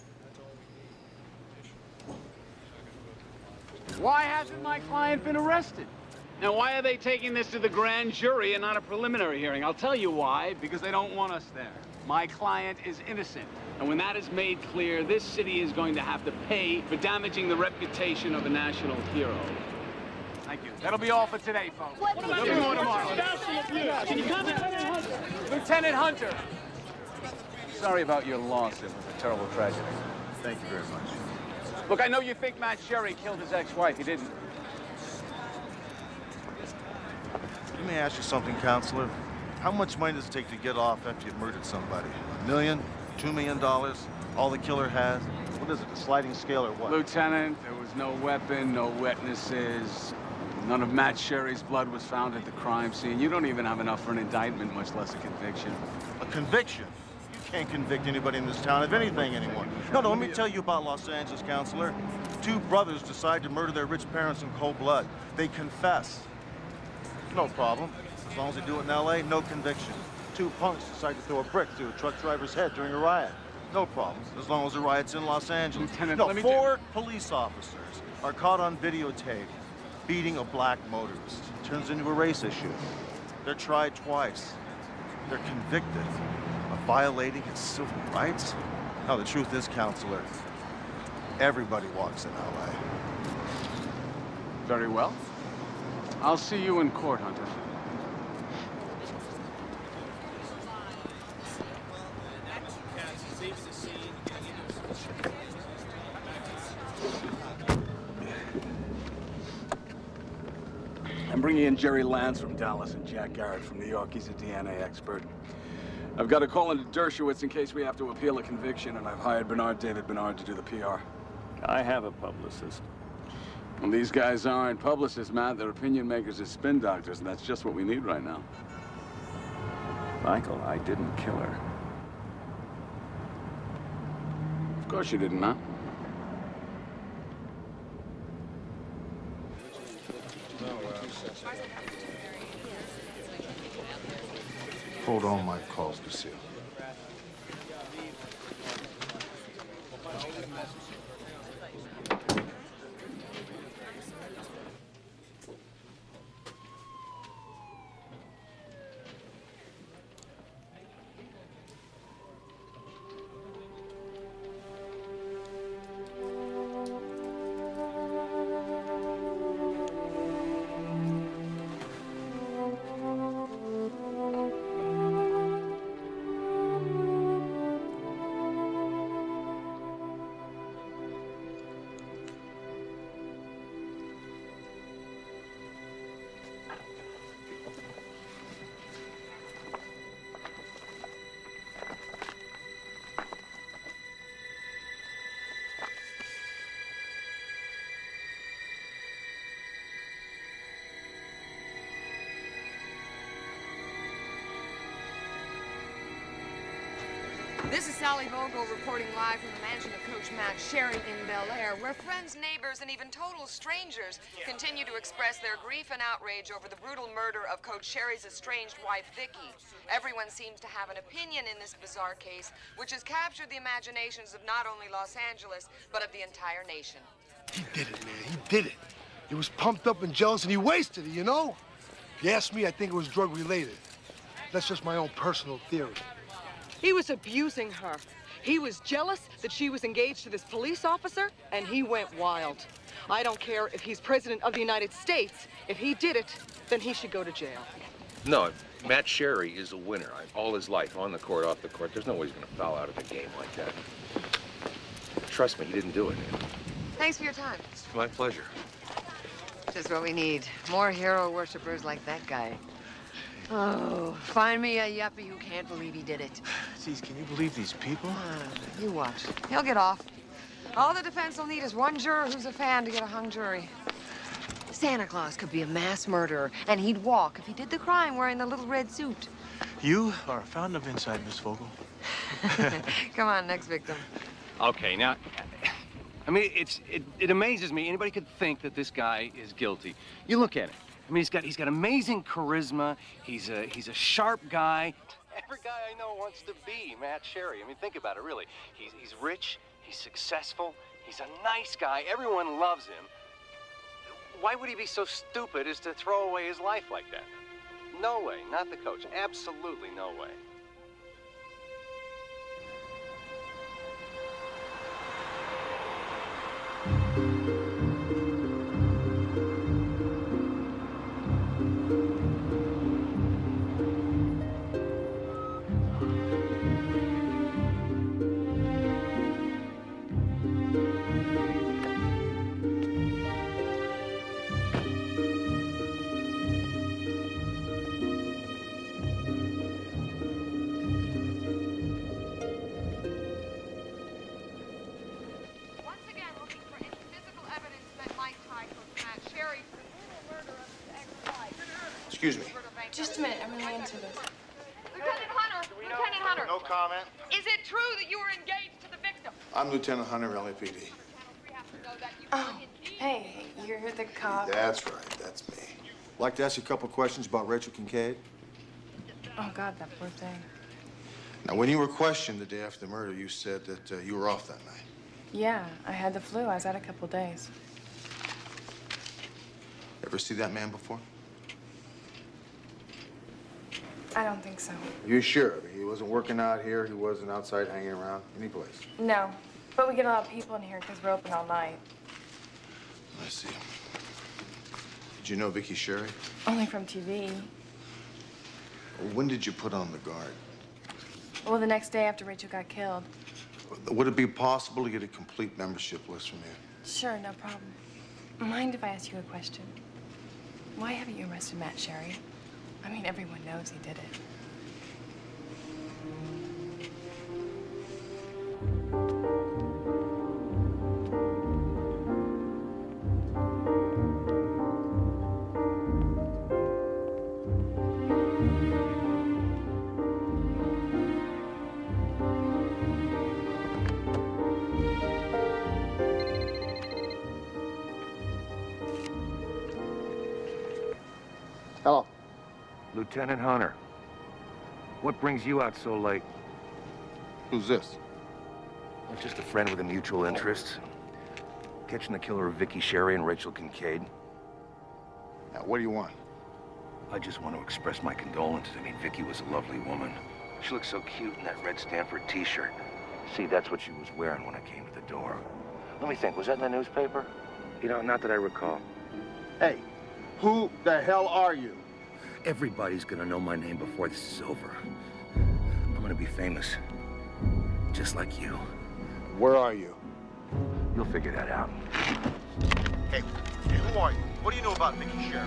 Why hasn't my client been arrested? Now, why are they taking this to the grand jury and not a preliminary hearing? I'll tell you why, because they don't want us there. My client is innocent. And when that is made clear, this city is going to have to pay for damaging the reputation of a national hero. Thank you. That'll be all for today, folks. What about you tomorrow? Can you come in? Lieutenant Hunter. Sorry about your loss. It was a terrible tragedy. Thank you very much. Look, I know you think Matt Sherry killed his ex-wife. He didn't. Let me ask you something, counselor. How much money does it take to get off after you've murdered somebody? A million? Two million dollars? All the killer has? What is it, a sliding scale or what? Lieutenant, there was no weapon, no witnesses. None of Matt Sherry's blood was found at the crime scene. You don't even have enough for an indictment, much less a conviction. A conviction? You can't convict anybody in this town of anything anymore. No, no, let me tell you about Los Angeles, counselor. Two brothers decide to murder their rich parents in cold blood. They confess. No problem. As long as they do it in L A, no conviction. Two punks decide to throw a brick through a truck driver's head during a riot. No problem, as long as the riot's in Los Angeles. Lieutenant, no, let me four police officers are caught on videotape beating a black motorist. Turns into a race issue. They're tried twice. They're convicted of violating his civil rights. Now, the truth is, counselor, everybody walks in L A. Very well. I'll see you in court, Hunter. I'm bringing in Jerry Lance from Dallas and Jack Garrett from New York. He's a D N A expert. I've got a call into Dershowitz in case we have to appeal a conviction, and I've hired Bernard David Bernard to do the P R. I have a publicist. Well, these guys aren't publicists, Matt. They're opinion makers and spin doctors, and that's just what we need right now. Michael, I didn't kill her. Of course you didn't, Matt. Hold on my calls, Lucille. This is Sally Vogel reporting live from the mansion of Coach Matt Sherry in Bel Air, where friends, neighbors, and even total strangers continue to express their grief and outrage over the brutal murder of Coach Sherry's estranged wife, Vicky. Everyone seems to have an opinion in this bizarre case, which has captured the imaginations of not only Los Angeles, but of the entire nation. He did it, man. He did it. He was pumped up and jealous, and he wasted it, you know? If you ask me, I think it was drug-related. That's just my own personal theory. He was abusing her. He was jealous that she was engaged to this police officer, and he went wild. I don't care if he's president of the United States. If he did it, then he should go to jail. No, Matt Sherry is a winner. All his life, on the court, off the court. There's no way he's going to foul out of a game like that. Trust me, he didn't do it. Thanks for your time. It's my pleasure. Just what we need. More hero worshippers like that guy. Oh, find me a yuppie who can't believe he did it. Geez, can you believe these people? Uh, you watch. He'll get off. All the defense will need is one juror who's a fan to get a hung jury. Santa Claus could be a mass murderer, and he'd walk if he did the crime wearing the little red suit. You are a fountain of insight, Miss Vogel. Come on, next victim. Okay, now, I mean, it's it, it amazes me anybody could think that this guy is guilty. You look at him. I mean, he's got he's got amazing charisma. He's a he's a sharp guy. Every guy I know wants to be Matt Sherry. I mean, think about it, really. He's he's rich. He's successful. He's a nice guy. Everyone loves him. Why would he be so stupid as to throw away his life like that? No way. Not the coach. Absolutely no way. Excuse me. Just a minute, I'm really into this. Lieutenant Hunter! Lieutenant Hunter! No comment. Is it true that you were engaged to the victim? I'm Lieutenant Hunter, L A P D. Oh, hey, you're the cop. That's right, that's me. Like to ask you a couple questions about Rachel Kincaid? Oh, God, that poor thing. Now, when you were questioned the day after the murder, you said that uh, you were off that night. Yeah, I had the flu. I was out a couple days. Ever see that man before? I don't think so. Are you sure? I mean, he wasn't working out here. He wasn't outside hanging around any place. No, but we get a lot of people in here because we're open all night. I see. Did you know Vicky Sherry? Only from T V. When did you put on the guard? Well, the next day after Rachel got killed. Would it be possible to get a complete membership list from you? Sure, no problem. Mind if I ask you a question? Why haven't you arrested Matt Sherry? I mean, everyone knows he did it. Hello. Lieutenant Hunter, what brings you out so late? Who's this? I'm just a friend with a mutual interest. Catching the killer of Vicky Sherry and Rachel Kincaid. Now, what do you want? I just want to express my condolences. I mean, Vicky was a lovely woman. She looked so cute in that red Stanford t-shirt. See, that's what she was wearing when I came to the door. Let me think, was that in the newspaper? You know, not that I recall. Hey, who the hell are you? Everybody's gonna know my name before this is over. I'm gonna be famous. Just like you. Where are you? You'll figure that out. Hey, hey, who are you? What do you know about Vicky Sherry?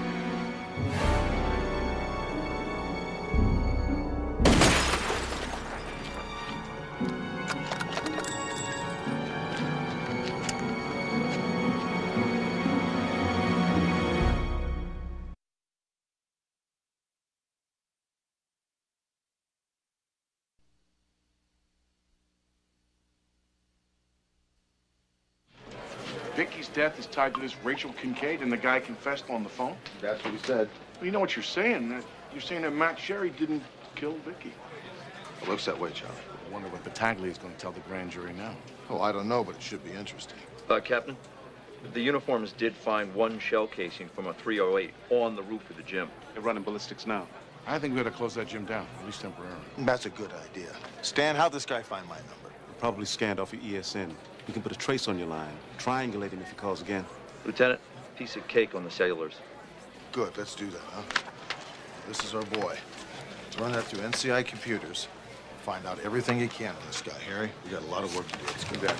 Vicky's death is tied to this Rachel Kincaid, and the guy confessed on the phone? That's what he said. Well, you know what you're saying. Uh, You're saying that Matt Sherry didn't kill Vicky. It looks that way, Charlie. I wonder what Battaglia is going to tell the grand jury now. Oh, I don't know, but it should be interesting. Uh, Captain, The uniforms did find one shell casing from a three oh eight on the roof of the gym. They're running ballistics now. I think we ought to close that gym down, at least temporarily. That's a good idea. Stan, how'd this guy find my number? Probably scanned off your E S N. We can put a trace on your line, triangulate him if he calls again. Lieutenant, piece of cake on the cellulars. Good, let's do that, huh? This is our boy. Let's run that through N C I computers. Find out everything you can on this guy, Harry. We got a lot of work to do. Let's do that.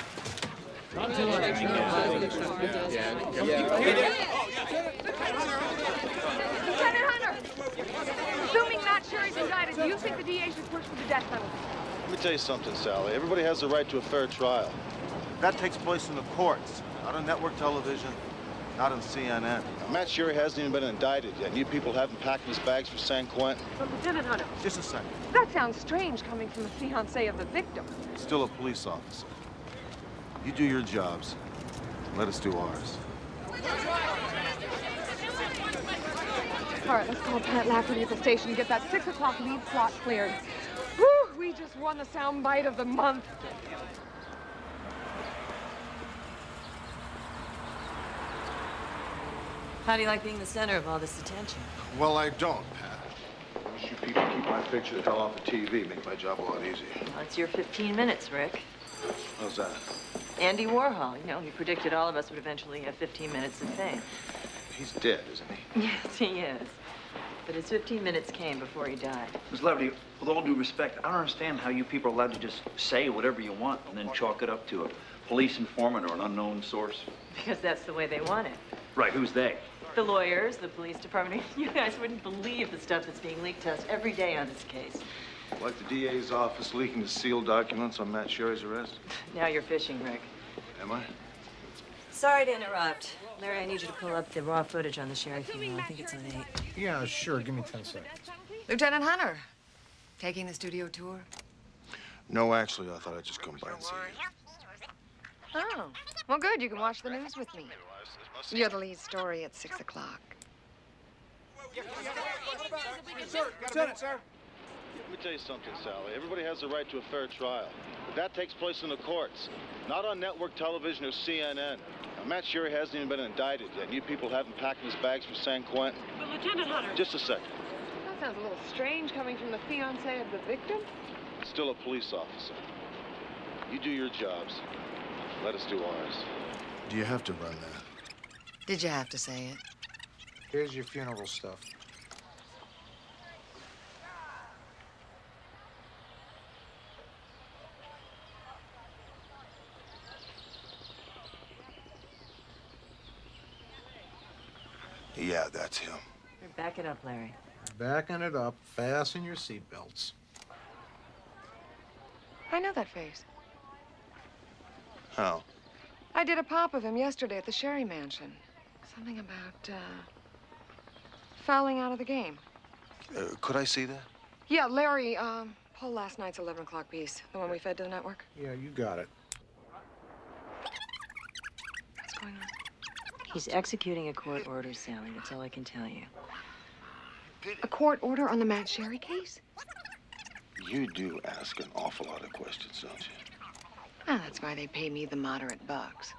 Lieutenant Hunter! Assuming Matt Sherry's indicted, do you think the D A should push for the death penalty? Let me tell you something, Sally. Everybody has the right to a fair trial. That takes place in the courts, not on network television, not on C N N. Now, Matt Sherry hasn't even been indicted yet, and you people haven't packed his bags for San Quentin. But Lieutenant Hunter, Just a second. that sounds strange coming from the fiancé of the victim. Still a police officer. You do your jobs. Let us do ours. All right, let's call Pat Lafferty at the station and get that six o'clock lead slot cleared. Whew, we just won the sound bite of the month. How do you like being the center of all this attention? Well, I don't, Pat. I wish you people keep my picture the hell off the T V. Make my job a lot easier. Well, it's your fifteen minutes, Rick. How's that? Andy Warhol, you know, he predicted all of us would eventually have fifteen minutes of fame. He's dead, isn't he? Yes, he is. But his fifteen minutes came before he died. Miz Levity, with all due respect, I don't understand how you people are allowed to just say whatever you want and then chalk it up to a police informant or an unknown source. Because that's the way they want it. Right, who's they? The lawyers, the police department. You guys wouldn't believe the stuff that's being leaked to us every day on this case. Like the D A's office leaking the sealed documents on Matt Sherry's arrest? Now you're fishing, Rick. Am I? Sorry to interrupt. Larry, I need you to pull up the raw footage on the Sherry funeral. I think it's on eight. Yeah, sure. Give me ten seconds. Lieutenant Hunter, taking the studio tour? No, actually, I thought I'd just come by and see you. Oh, well, good. You can watch the news with me. You're the lead story at six o'clock. Sir, Lieutenant, sir. Let me tell you something, Sally. Everybody has the right to a fair trial. But that takes place in the courts, not on network television or C N N. Now, Matt Sherry hasn't even been indicted yet, and you people haven't packed his bags for San Quentin. But Lieutenant Hunter... Just a second. That sounds a little strange coming from the fiancé of the victim. Still a police officer. You do your jobs. Let us do ours. Do you have to run that? Did you have to say it? Here's your funeral stuff. Yeah, that's him. Back it up, Larry. Backing it up. Fasten your seatbelts. I know that face. How? I did a pop of him yesterday at the Sherry Mansion. Something about, uh, fouling out of the game. Uh, could I see that? Yeah, Larry, um, pull last night's eleven o'clock piece. The one we fed to the network. Yeah, you got it. What's going on? He's executing a court order, Sally. That's all I can tell you. A court order on the Matt Sherry case? You do ask an awful lot of questions, don't you? Ah, that's why they pay me the moderate bucks.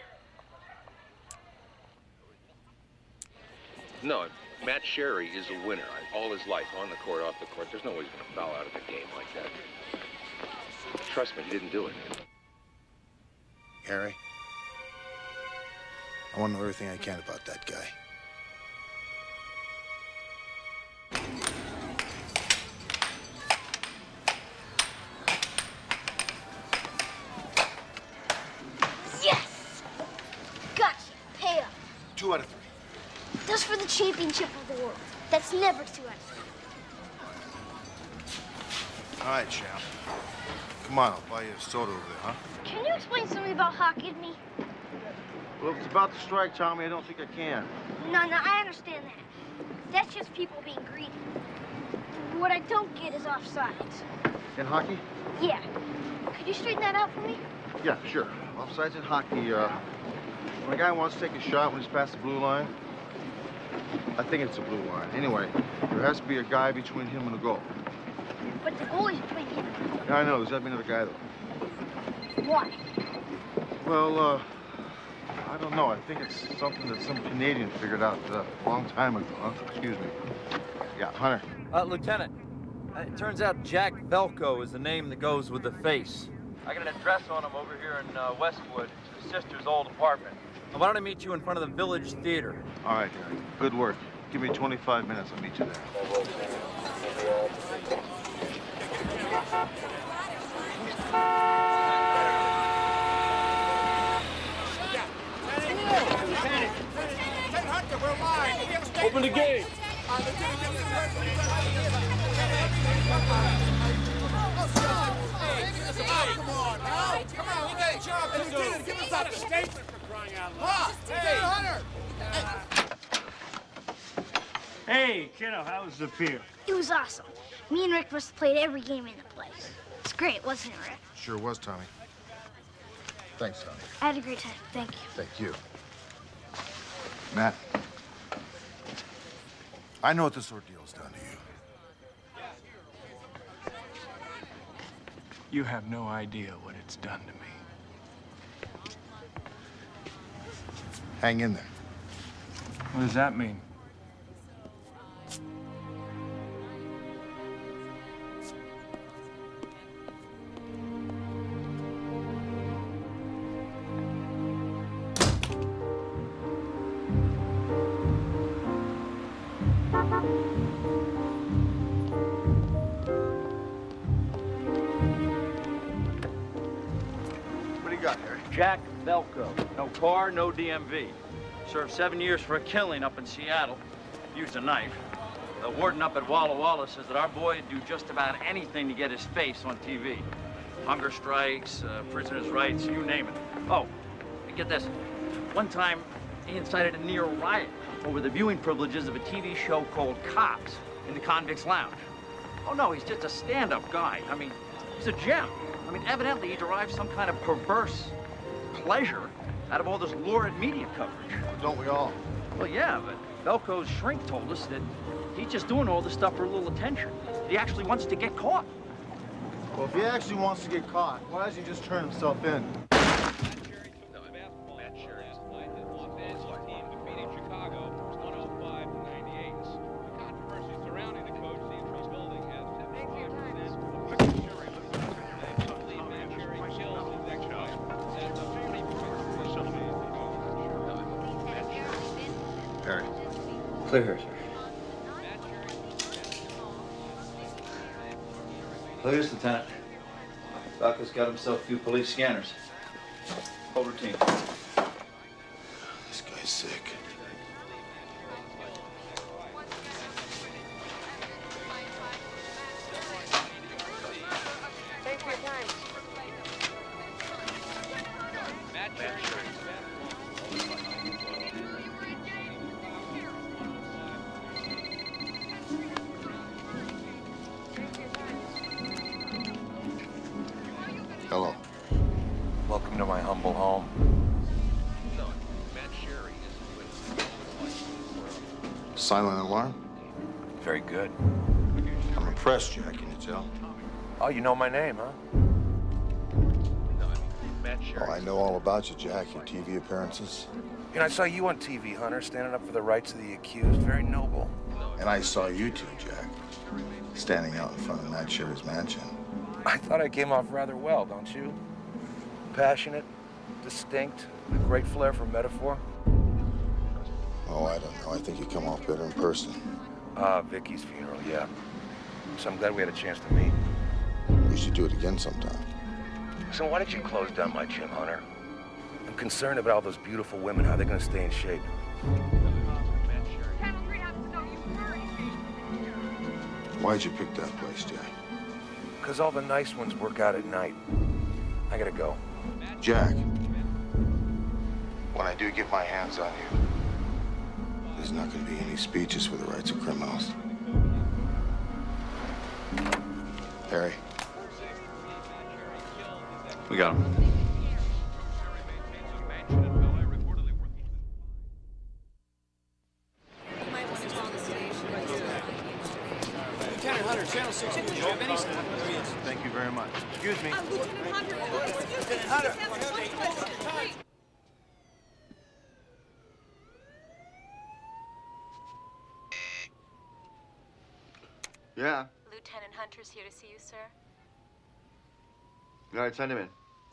No, Matt Sherry is a winner all his life, on the court, off the court. There's no way he's going to foul out of the game like that. Trust me, he didn't do it. Harry, I want to know everything I can about that guy. Yes! Gotcha. Pay up. Two out of three. That's for the championship of the world. That's never two out of three. All right, champ. Come on, I'll buy you a soda over there, huh? Can you explain something about hockey to me? Well, if it's about the strike, Tommy, I don't think I can. No, no, I understand that. That's just people being greedy. What I don't get is offsides. In hockey? Yeah. Could you straighten that out for me? Yeah, sure. Offsides in hockey, uh, when a guy wants to take a shot when he's past the blue line, I think it's a blue line. Anyway, there has to be a guy between him and the goal. But the goalie's between him. Yeah, I know. There's got to be another guy, though. Why? Well, uh, I don't know. I think it's something that some Canadian figured out uh, a long time ago. Huh? Excuse me. Yeah, Hunter. Uh, Lieutenant, uh, it turns out Jack Velko is the name that goes with the face. I got an address on him over here in uh, Westwood. It's his sister's old apartment. Now, why don't I meet you in front of the Village Theater? All right, Gary. Good work. Give me twenty-five minutes. I'll meet you there. Open the gate. Come on, now. Come on, we got a job to do. Give us something. Statement for crying out loud. Hey, Hunter. Hey, kiddo, how was the pier? It was awesome. Me and Rick must have played every game in the place. It's great, wasn't it, Rick? Sure was, Tommy. Thanks, Tommy. I had a great time. Thank you. Thank you. Matt, I know what this ordeal's done to you. You have no idea what it's done to me. Hang in there. What does that mean? Jack Velko. No car, no D M V. Served seven years for a killing up in Seattle. Used a knife. The warden up at Walla Walla says that our boy would do just about anything to get his face on T V. Hunger strikes, uh, prisoners' rights, you name it. Oh, and get this. One time, he incited a near riot over the viewing privileges of a T V show called Cops in the Convicts Lounge. Oh, no, he's just a stand-up guy. I mean, he's a gem. I mean, evidently he derives some kind of perverse pleasure out of all this lurid media coverage. Don't we all? Well, yeah, but Velko's shrink told us that he's just doing all this stuff for a little attention. He actually wants to get caught. Well, if he actually wants to get caught, why doesn't he just turn himself in? Clear here, sir. Look at this, Lieutenant. Velko's got himself a few police scanners. Whole routine. This guy's sick. Thanks for your time. Hello. Welcome to my humble home. Silent alarm? Very good. I'm impressed, Jack, can you tell? Oh, you know my name, huh? Oh, I know all about you, Jack, your T V appearances. You know, I saw you on T V, Hunter, standing up for the rights of the accused. Very noble. And I saw you two, Jack, standing out in front of Matt Sherry's mansion. I thought I came off rather well, don't you? Passionate, distinct, a great flair for metaphor. Oh, I don't know. I think you come off better in person. Ah, uh, Vicky's funeral, yeah. So I'm glad we had a chance to meet. We should do it again sometime. So why did you close down my gym, Hunter? I'm concerned about all those beautiful women, how they're gonna stay in shape. Why'd you pick that place, Jack? Because all the nice ones work out at night. I gotta go. Jack, when I do get my hands on you, there's not gonna be any speeches for the rights of criminals. Harry. We got him. Lieutenant Hunter, Channel six, do you have any... Thank you very much. Excuse me. Lieutenant Hunter. Yeah. Lieutenant Hunter's here to see you, sir. All right, send him in.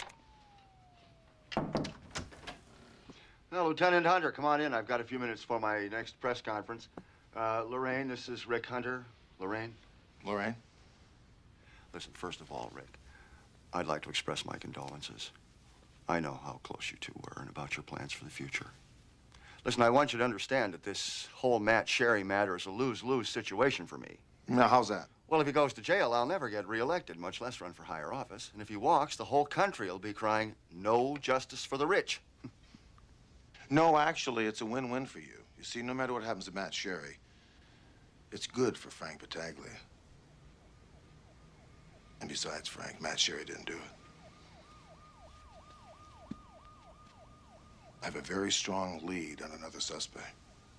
Now, Lieutenant Hunter, come on in. I've got a few minutes for my next press conference. Uh, Lorraine, this is Rick Hunter. Lorraine? Lorraine? Listen, first of all, Rick, I'd like to express my condolences. I know how close you two were and about your plans for the future. Listen, I want you to understand that this whole Matt Sherry matter is a lose-lose situation for me. Now, how's that? Well, if he goes to jail, I'll never get reelected, much less run for higher office. And if he walks, the whole country will be crying, no justice for the rich. No, actually, it's a win-win for you. You see, no matter what happens to Matt Sherry, it's good for Frank Battaglia. And besides, Frank, Matt Sherry didn't do it. I have a very strong lead on another suspect.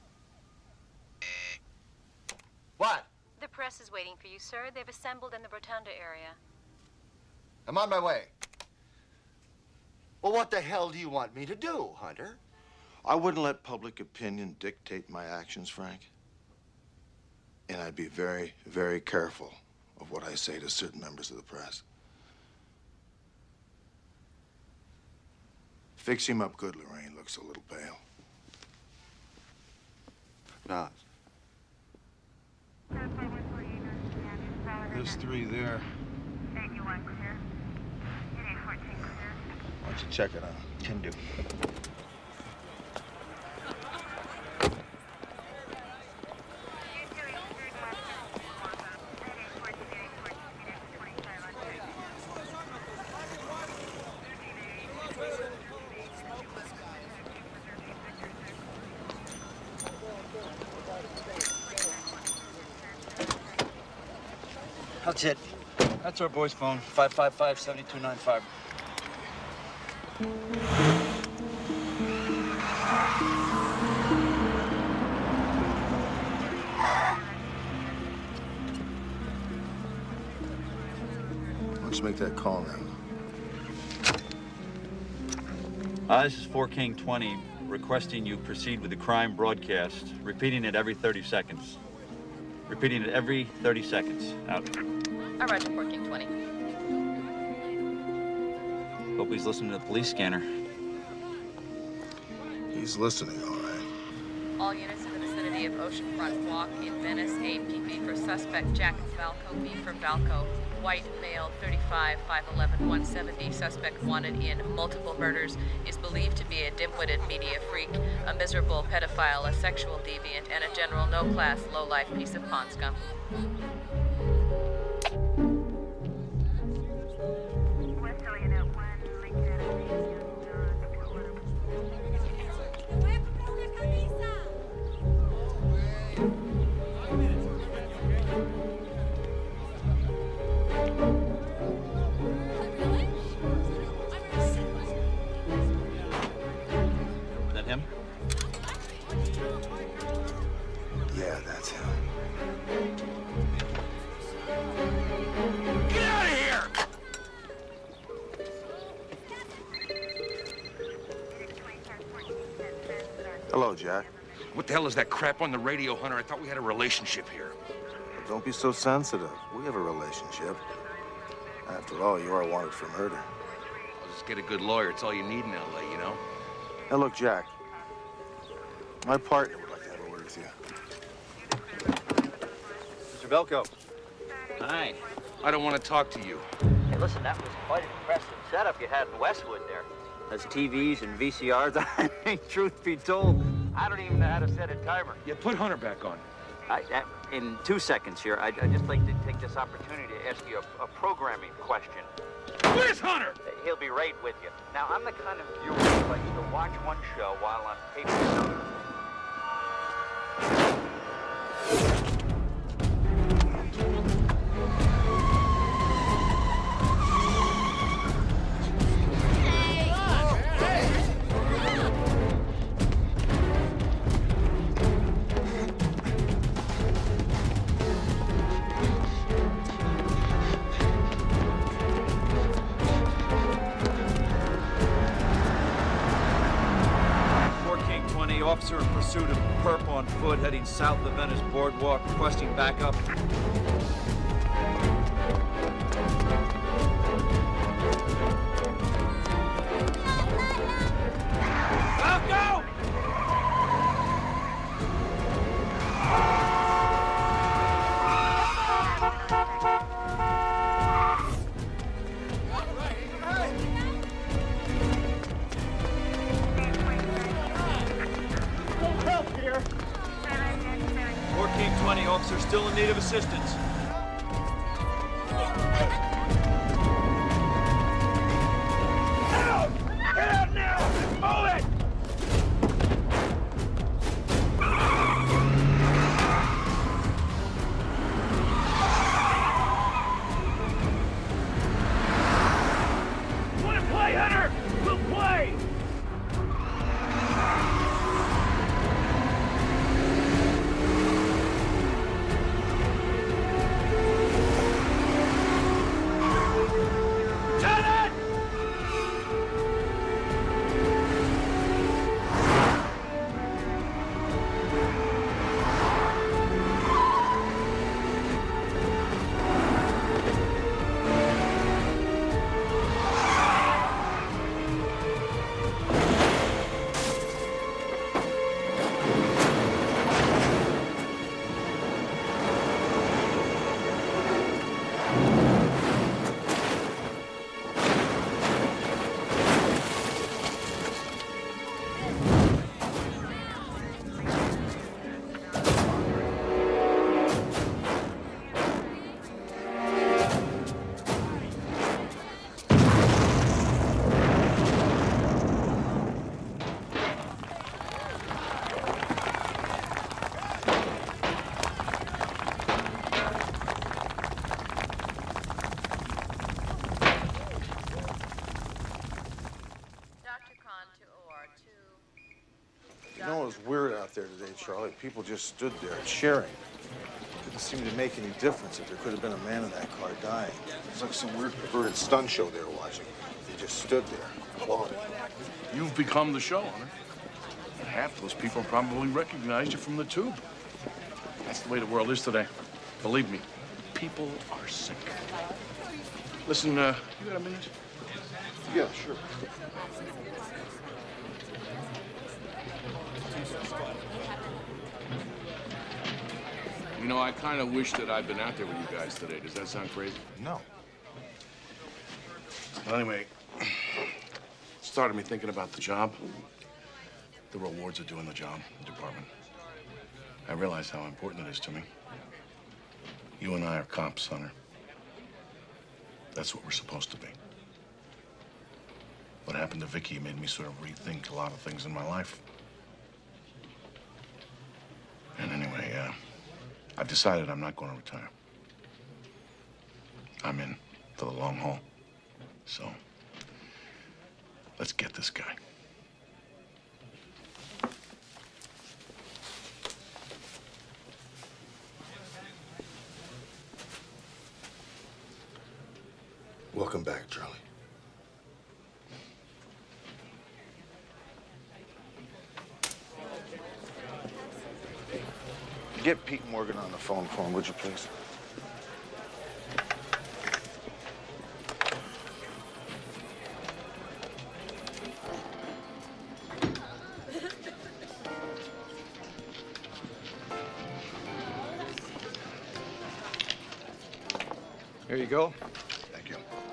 What? The press is waiting for you, sir. They've assembled in the Rotunda area. I'm on my way. Well, what the hell do you want me to do, Hunter? I wouldn't let public opinion dictate my actions, Frank. And I'd be very, very careful of what I say to certain members of the press. Fix him up good, Lorraine. Looks a little pale. Nas. There's three there. Why don't you check it out? Can do. That's it. That's our boy's phone. five five five, seven two nine five. Let's make that call now. Uh, this is four King twenty, requesting you proceed with the crime broadcast, repeating it every thirty seconds. Repeating it every thirty seconds. Out. All right, four King twenty. Hope he's listening to the police scanner. He's listening, all right. All units in the vicinity of Oceanfront Walk in Venice, A P B for suspect Jack Valco, B for Valco. White, male, thirty-five, five eleven, one seventy, suspect wanted in multiple murders, is believed to be a dim-witted media freak, a miserable pedophile, a sexual deviant, and a general no-class, low-life piece of pond scum. Yeah, that's him. Get out of here! Hello, Jack. What the hell is that crap on the radio, Hunter? I thought we had a relationship here. Don't be so sensitive. We have a relationship. After all, you are wanted for murder. I'll just get a good lawyer. It's all you need in L A, you know? Now, look, Jack. My partner would like to have a word with you. Mister Belko. Hi. I don't want to talk to you. Hey, listen, that was quite an impressive setup you had in Westwood there. Those T Vs and V C Rs. I mean, truth be told, I don't even know how to set a timer. Yeah, put Hunter back on. I, I, in two seconds here, I'd, I'd just like to take this opportunity to ask you a, a programming question. Where's Hunter? He'll be right with you. Now, I'm the kind of viewer who likes to watch one show while I'm taping another. Officer in pursuit of perp on foot heading south of Venice Boardwalk, requesting backup. fourteen twenty, officer still in need of assistance. Out! Get out now! Move it! Want to play, Hunter? We'll play! You know, it was weird out there today, Charlie. People just stood there cheering. Didn't seem to make any difference if there could have been a man in that car dying. It was like some weird perverted stunt show they were watching. They just stood there, applauding. You've become the show, Hunter. And half those people probably recognized you from the tube. That's the way the world is today. Believe me, people are sick. Listen, uh, you got a minute? Yeah, sure. You know, I kind of wish that I'd been out there with you guys today. Does that sound crazy? No. Well, anyway, it started me thinking about the job, the rewards of doing the job, the department. I realize how important it is to me. You and I are cops, Hunter. That's what we're supposed to be. What happened to Vicky made me sort of rethink a lot of things in my life. And anyway, uh, I've decided I'm not going to retire. I'm in for the long haul. So, let's get this guy. Welcome back, Charlie. Get Pete Morgan on the phone for him, would you please? Here you go. Thank you.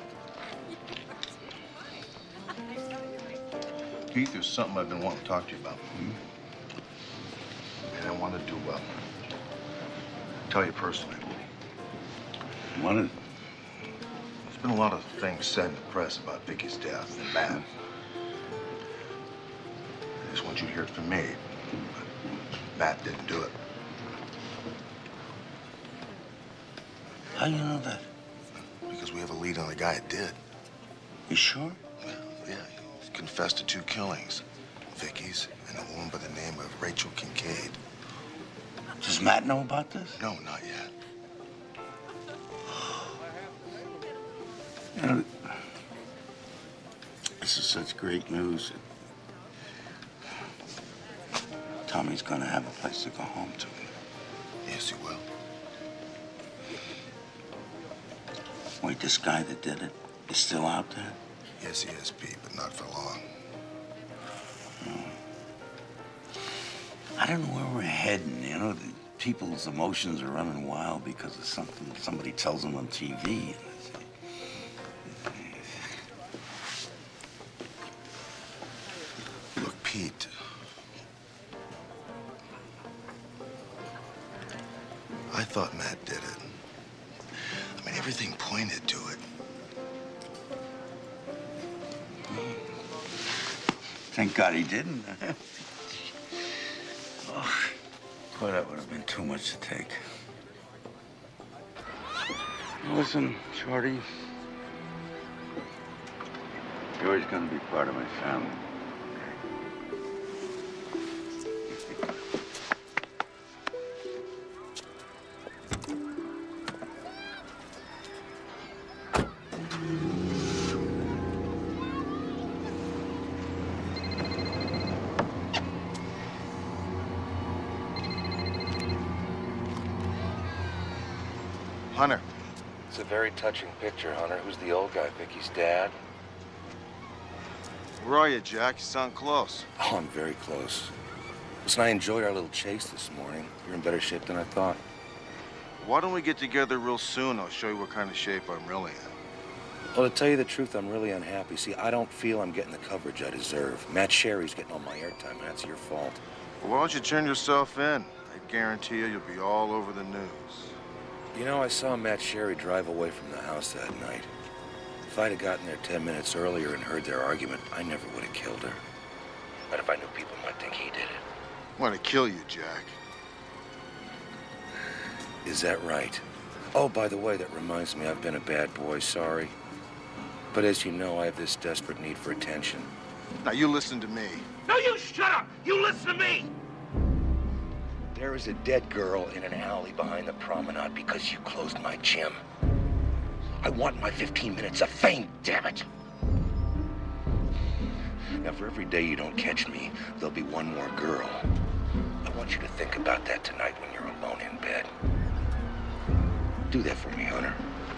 Pete, there's something I've been wanting to talk to you about. Hmm? And I want to do well. Tell you personally. What is? There's been a lot of things said in the press about Vicky's death and Matt. I just want you to hear it from me. But Matt didn't do it. How do you know that? Because we have a lead on the guy that did. You sure? Well, yeah, he's confessed to two killings. Vicky's and a woman by the name of Rachel Kincaid. Does Matt know about this? No, not yet. You know, this is such great news. Tommy's gonna have a place to go home to. Yes, he will. Wait, this guy that did it is still out there? Yes, he is, Pete, but not for long. I don't know where we're heading, you know. The people's emotions are running wild because of something somebody tells them on T V. Look, Pete. I thought Matt did it. I mean, everything pointed to it. Thank God he didn't. Oh, boy, that would have been too much to take. Listen, Shorty. You're always going to be part of my family. Hunter. It's a very touching picture, Hunter. Who's the old guy? Vicky's dad? Where are you, Jack? You sound close. Oh, I'm very close. Listen, I enjoyed our little chase this morning. You're in better shape than I thought. Why don't we get together real soon? I'll show you what kind of shape I'm really in. Well, to tell you the truth, I'm really unhappy. See, I don't feel I'm getting the coverage I deserve. Matt Sherry's getting all my airtime, and that's your fault. Well, why don't you turn yourself in? I guarantee you, you'll be all over the news. You know, I saw Matt Sherry drive away from the house that night. If I'd have gotten there ten minutes earlier and heard their argument, I never would have killed her. But if I knew people might think he did it. I want to kill you, Jack. Is that right? Oh, by the way, that reminds me, I've been a bad boy, sorry. But as you know, I have this desperate need for attention. Now, you listen to me. No, you shut up! You listen to me! There is a dead girl in an alley behind the promenade because you closed my gym. I want my fifteen minutes of fame, damn it! Now, for every day you don't catch me, there'll be one more girl. I want you to think about that tonight when you're alone in bed. Do that for me, Hunter.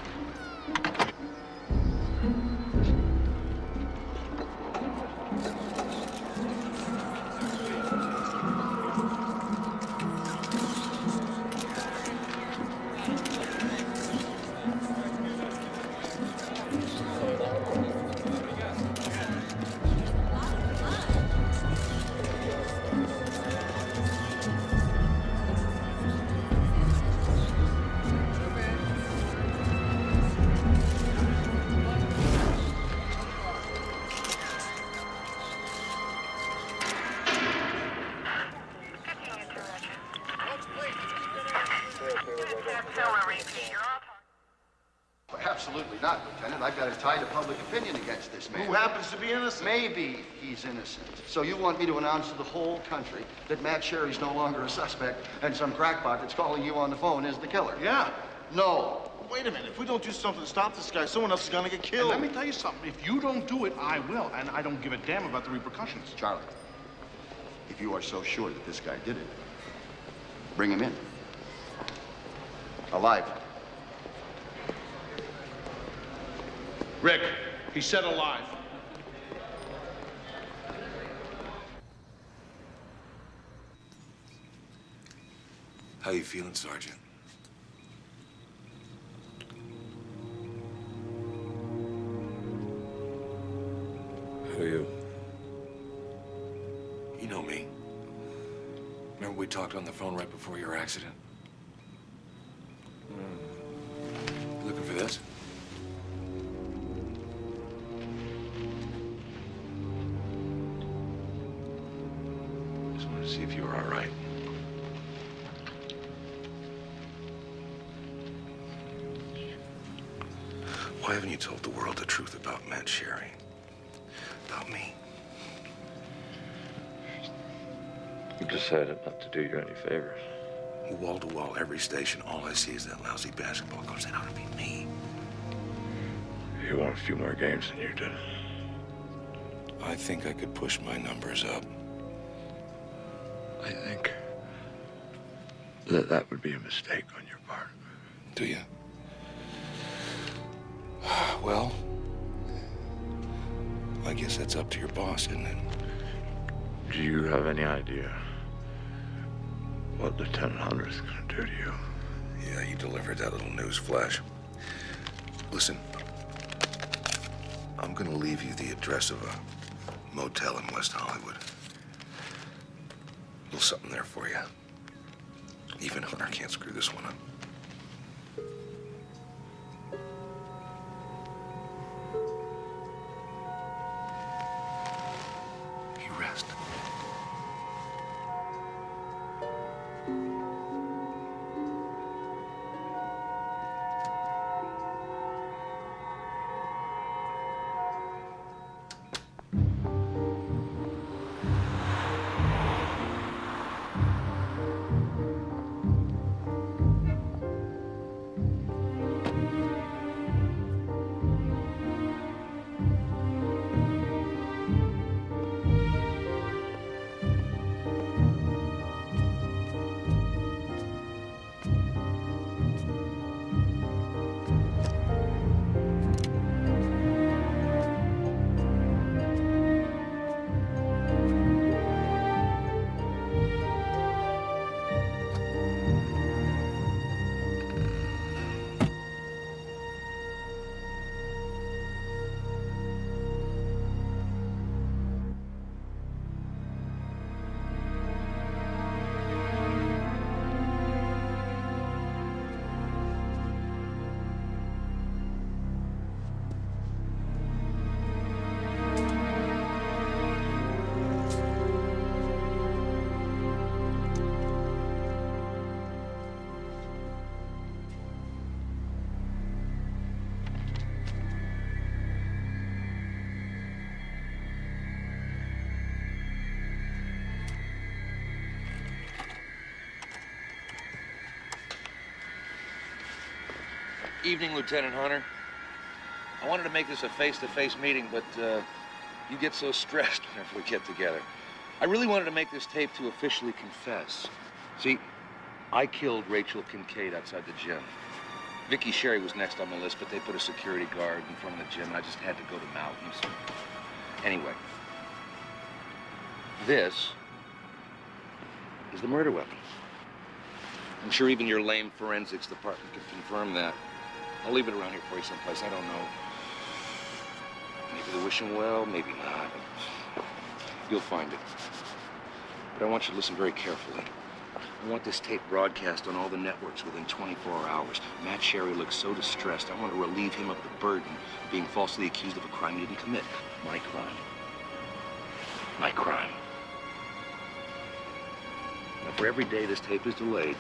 Absolutely not, Lieutenant. I've got a tie to public opinion against this man. Who happens to be innocent? Maybe he's innocent. So you want me to announce to the whole country that Matt Sherry's no longer a suspect and some crackpot that's calling you on the phone is the killer? Yeah. No. Wait a minute. If we don't do something to stop this guy, someone else is gonna get killed. And let me tell you something. If you don't do it, I will. And I don't give a damn about the repercussions. Charlie, if you are so sure that this guy did it, bring him in. Alive. Rick, he said alive. How you feeling, Sergeant? Who are you? You know me. Remember we talked on the phone right before your accident? Mm. Looking for this? Just wanted to see if you were all right. Why haven't you told the world the truth about Matt Sherry? About me? You decided not to do you any favors. Wall to wall, every station, all I see is that lousy basketball coach. That ought to be me. You won a few more games than you did. I think I could push my numbers up. I think that that would be a mistake on your part. Do you? Well, I guess that's up to your boss, isn't it? Do you have any idea what Lieutenant Hunter's gonna do to you. Yeah, you delivered that little news flash. Listen, I'm gonna leave you the address of a motel in West Hollywood. A little something there for you. Even Hunter can't screw this one up. You rest. Evening, Lieutenant Hunter. I wanted to make this a face-to-face meeting, but uh, you get so stressed whenever we get together. I really wanted to make this tape to officially confess. See, I killed Rachel Kincaid outside the gym. Vicky Sherry was next on the list, but they put a security guard in front of the gym, and I just had to go to Mountains. Anyway, this is the murder weapon. I'm sure even your lame forensics department could confirm that. I'll leave it around here for you someplace. I don't know. Maybe they're wishing well, maybe not. You'll find it. But I want you to listen very carefully. I want this tape broadcast on all the networks within twenty-four hours. Matt Sherry looks so distressed, I want to relieve him of the burden of being falsely accused of a crime he didn't commit. My crime. My crime. Now, for every day this tape is delayed,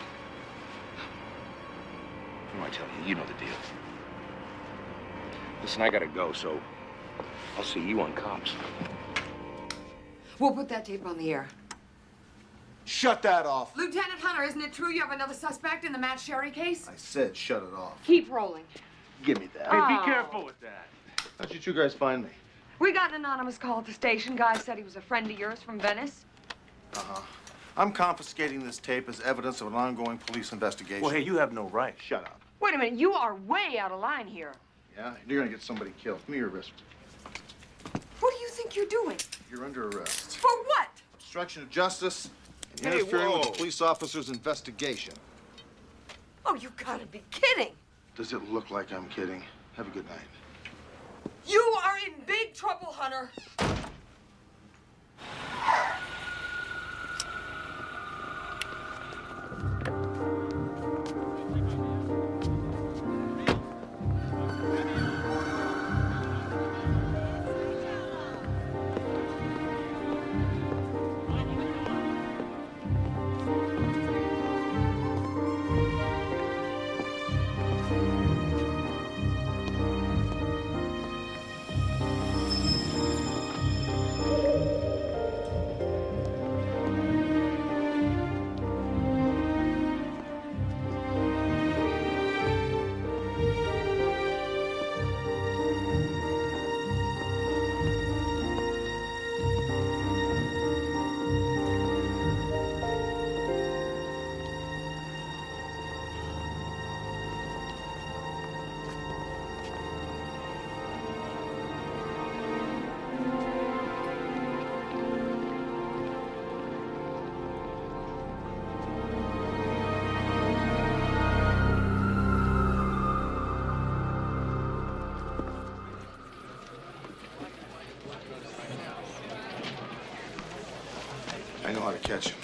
what do I tell you? You know the deal. Listen, I gotta go, so I'll see you on Cops. We'll put that tape on the air. Shut that off. Lieutenant Hunter, isn't it true you have another suspect in the Matt Sherry case? I said shut it off. Keep rolling. Give me that. Hey, be careful with that. How'd you two guys find me? We got an anonymous call at the station. Guy said he was a friend of yours from Venice. Uh-huh. I'm confiscating this tape as evidence of an ongoing police investigation. Well, hey, you have no right. Shut up. Wait a minute, you are way out of line here. Yeah? You're gonna get somebody killed. Give me your wrist. What do you think you're doing? You're under arrest. For what? Obstruction of justice and Hey, interfering with whoa. the police officer's investigation. Oh, you gotta be kidding. Does it look like I'm kidding? Have a good night. You are in big trouble, Hunter. hard to catch him.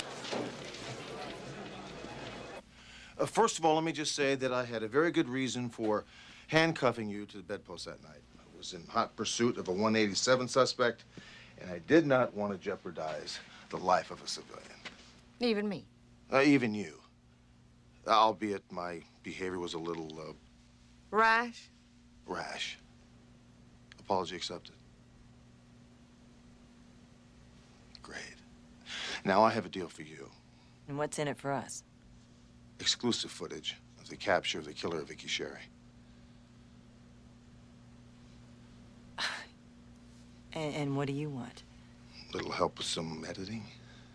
Uh, first of all, let me just say that I had a very good reason for handcuffing you to the bedpost that night. I was in hot pursuit of a one eighty-seven suspect, and I did not want to jeopardize the life of a civilian. Even me. Uh, even you. Albeit my behavior was a little, uh... Rash? rash. Apology accepted. Great. Now I have a deal for you. And what's in it for us? Exclusive footage of the capture of the killer of Vicky Sherry. And, and what do you want? A little help with some editing.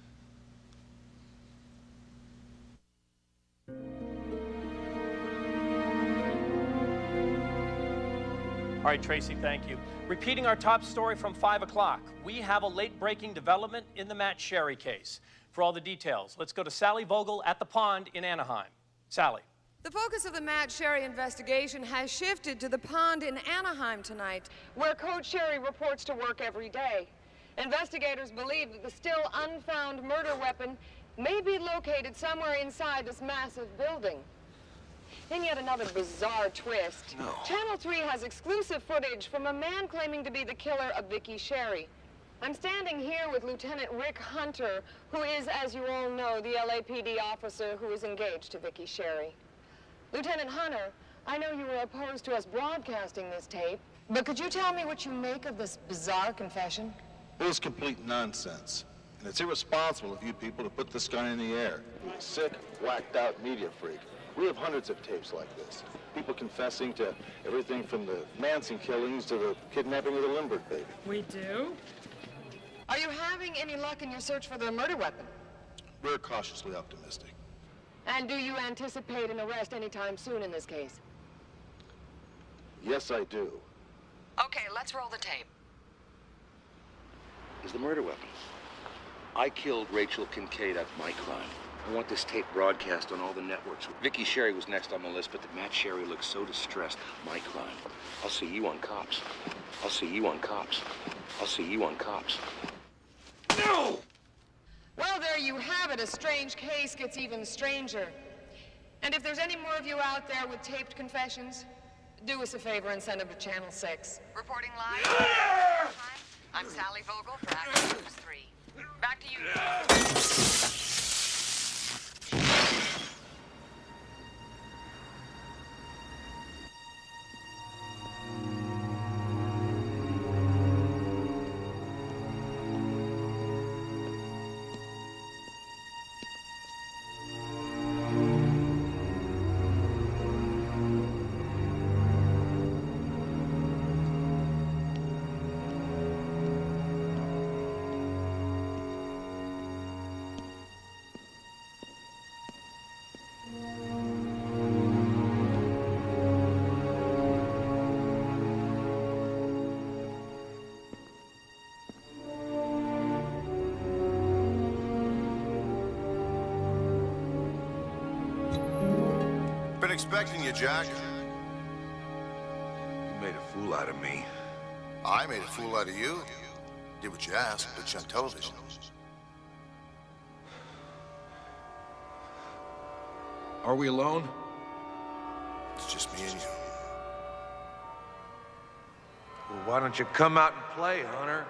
All right, Tracy, thank you. Repeating our top story from five o'clock, we have a late-breaking development in the Matt Sherry case. For all the details, let's go to Sally Vogel at the pond in Anaheim. Sally. The focus of the Matt Sherry investigation has shifted to the pond in Anaheim tonight, where Coach Sherry reports to work every day. Investigators believe that the still unfound murder weapon may be located somewhere inside this massive building. In yet another bizarre twist, no. Channel three has exclusive footage from a man claiming to be the killer of Vicky Sherry. I'm standing here with Lieutenant Rick Hunter, who is, as you all know, the L A P D officer who is engaged to Vicky Sherry. Lieutenant Hunter, I know you were opposed to us broadcasting this tape, but could you tell me what you make of this bizarre confession? It was complete nonsense. And it's irresponsible of you people to put this guy in the air. You're a sick, whacked-out media freak. We have hundreds of tapes like this. People confessing to everything from the Manson killings to the kidnapping of the Lindbergh baby. We do? Are you having any luck in your search for the murder weapon? We're cautiously optimistic. And do you anticipate an arrest anytime soon in this case? Yes, I do. Okay, let's roll the tape. Is the murder weapon. I killed Rachel Kincaid. That's my crime. I want this tape broadcast on all the networks. Vicky Sherry was next on the list, but the Matt Sherry looks so distressed. My crime. I'll see you on Cops. I'll see you on Cops. I'll see you on Cops. No! Well, there you have it. A strange case gets even stranger. And if there's any more of you out there with taped confessions, do us a favor and send them to Channel six. Reporting live. I'm Sally Vogel for Action News three. Back to you. Been expecting you, Jack. You made a fool out of me. I made a fool out of you. Did what you asked, put you on television. Are we alone? It's just me and you. Well, why don't you come out and play, Hunter?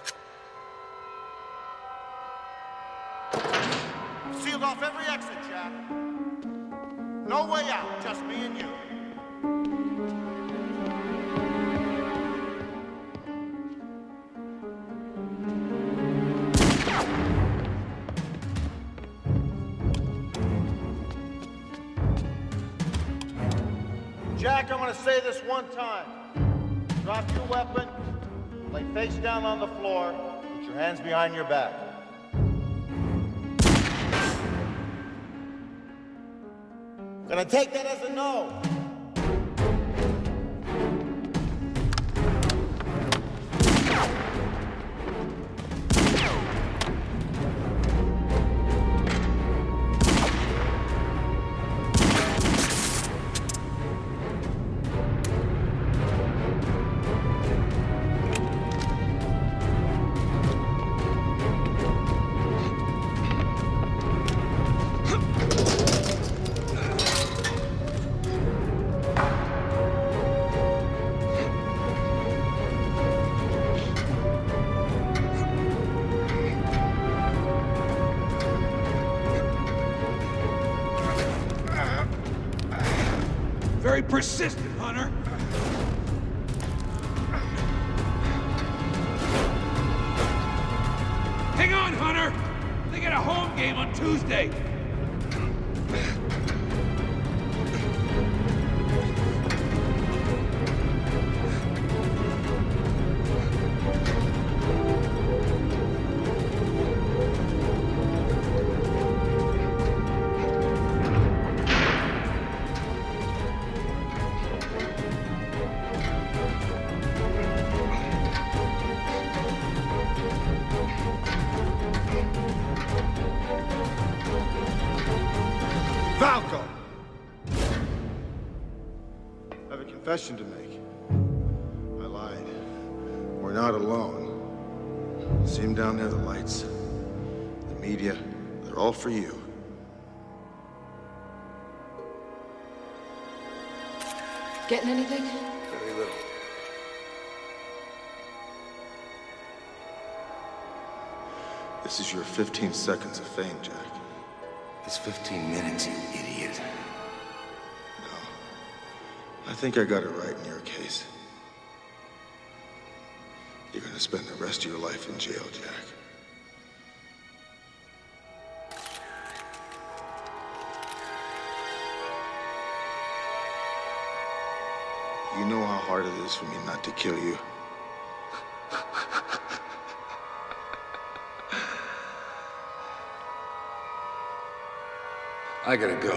Sealed off every exit, Jack. No way out, just me and you. Jack, I'm gonna say this one time. Drop your weapon, lay face down on the floor, put your hands behind your back. Gonna take that as a no. persistent, Hunter. Hang on, Hunter! They got a home game on Tuesday. Falco! I have a confession to make. I lied. We're not alone. See him down there, the lights, the media, they're all for you. Getting anything? Very little. This is your fifteen seconds of fame, Jack. It's fifteen minutes, you idiot. I think I got it right in your case. You're gonna spend the rest of your life in jail, Jack. You know how hard it is for me not to kill you. I gotta go.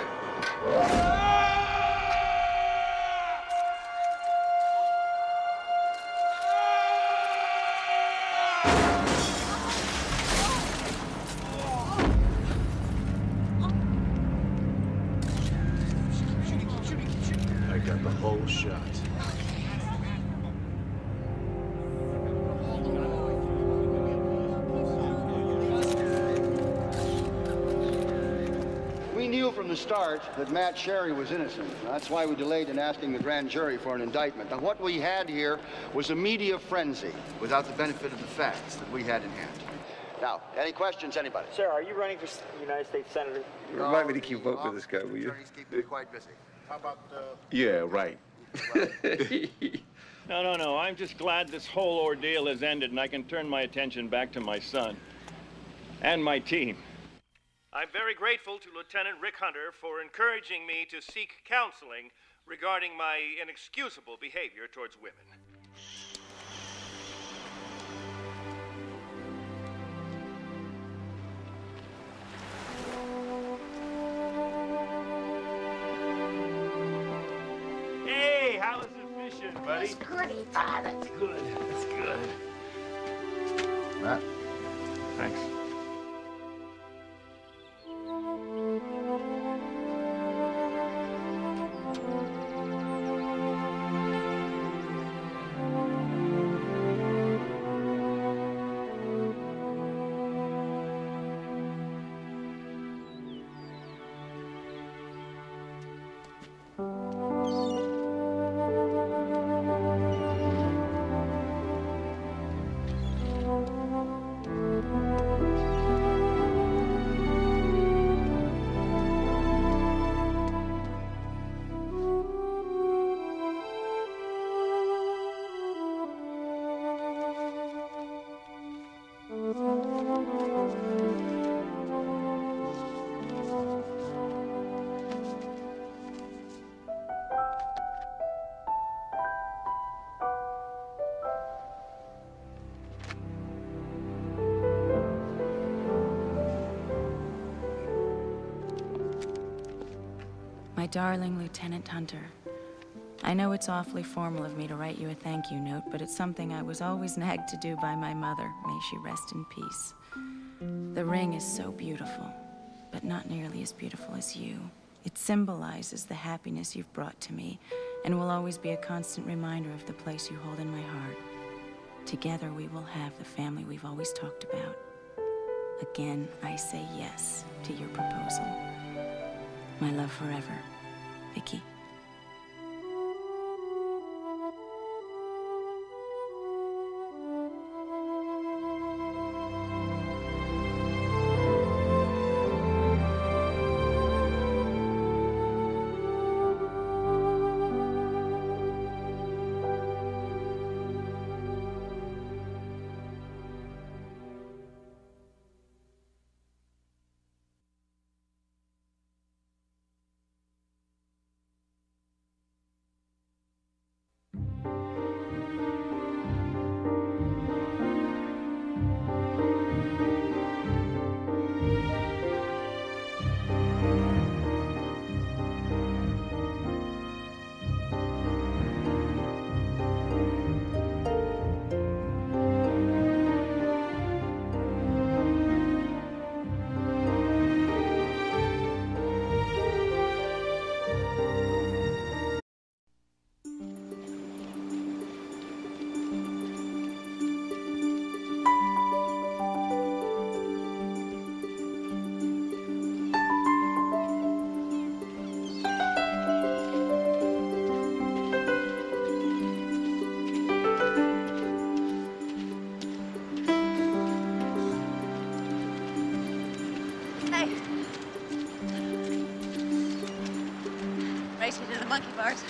I got the whole shot. We knew from the start that Matt Sherry was innocent. That's why we delayed in asking the grand jury for an indictment. Now, what we had here was a media frenzy without the benefit of the facts that we had in hand. Now, any questions, anybody? Sir, are you running for United States Senator? Remind me to keep up with this guy, will you? Keep me quite busy. How about, uh... Yeah, right. No, no, no. I'm just glad this whole ordeal has ended and I can turn my attention back to my son and my team. I'm very grateful to Lieutenant Rick Hunter for encouraging me to seek counseling regarding my inexcusable behavior towards women. Hey, how's it fishing, buddy? It's great, Father. That's good. That's good. Matt. Thanks. My darling Lieutenant Hunter, I know it's awfully formal of me to write you a thank you note, but it's something I was always nagged to do by my mother. May she rest in peace. The ring is so beautiful, but not nearly as beautiful as you. It symbolizes the happiness you've brought to me, and will always be a constant reminder of the place you hold in my heart. Together we will have the family we've always talked about. Again, I say yes to your proposal. My love forever, Vicky. Bart.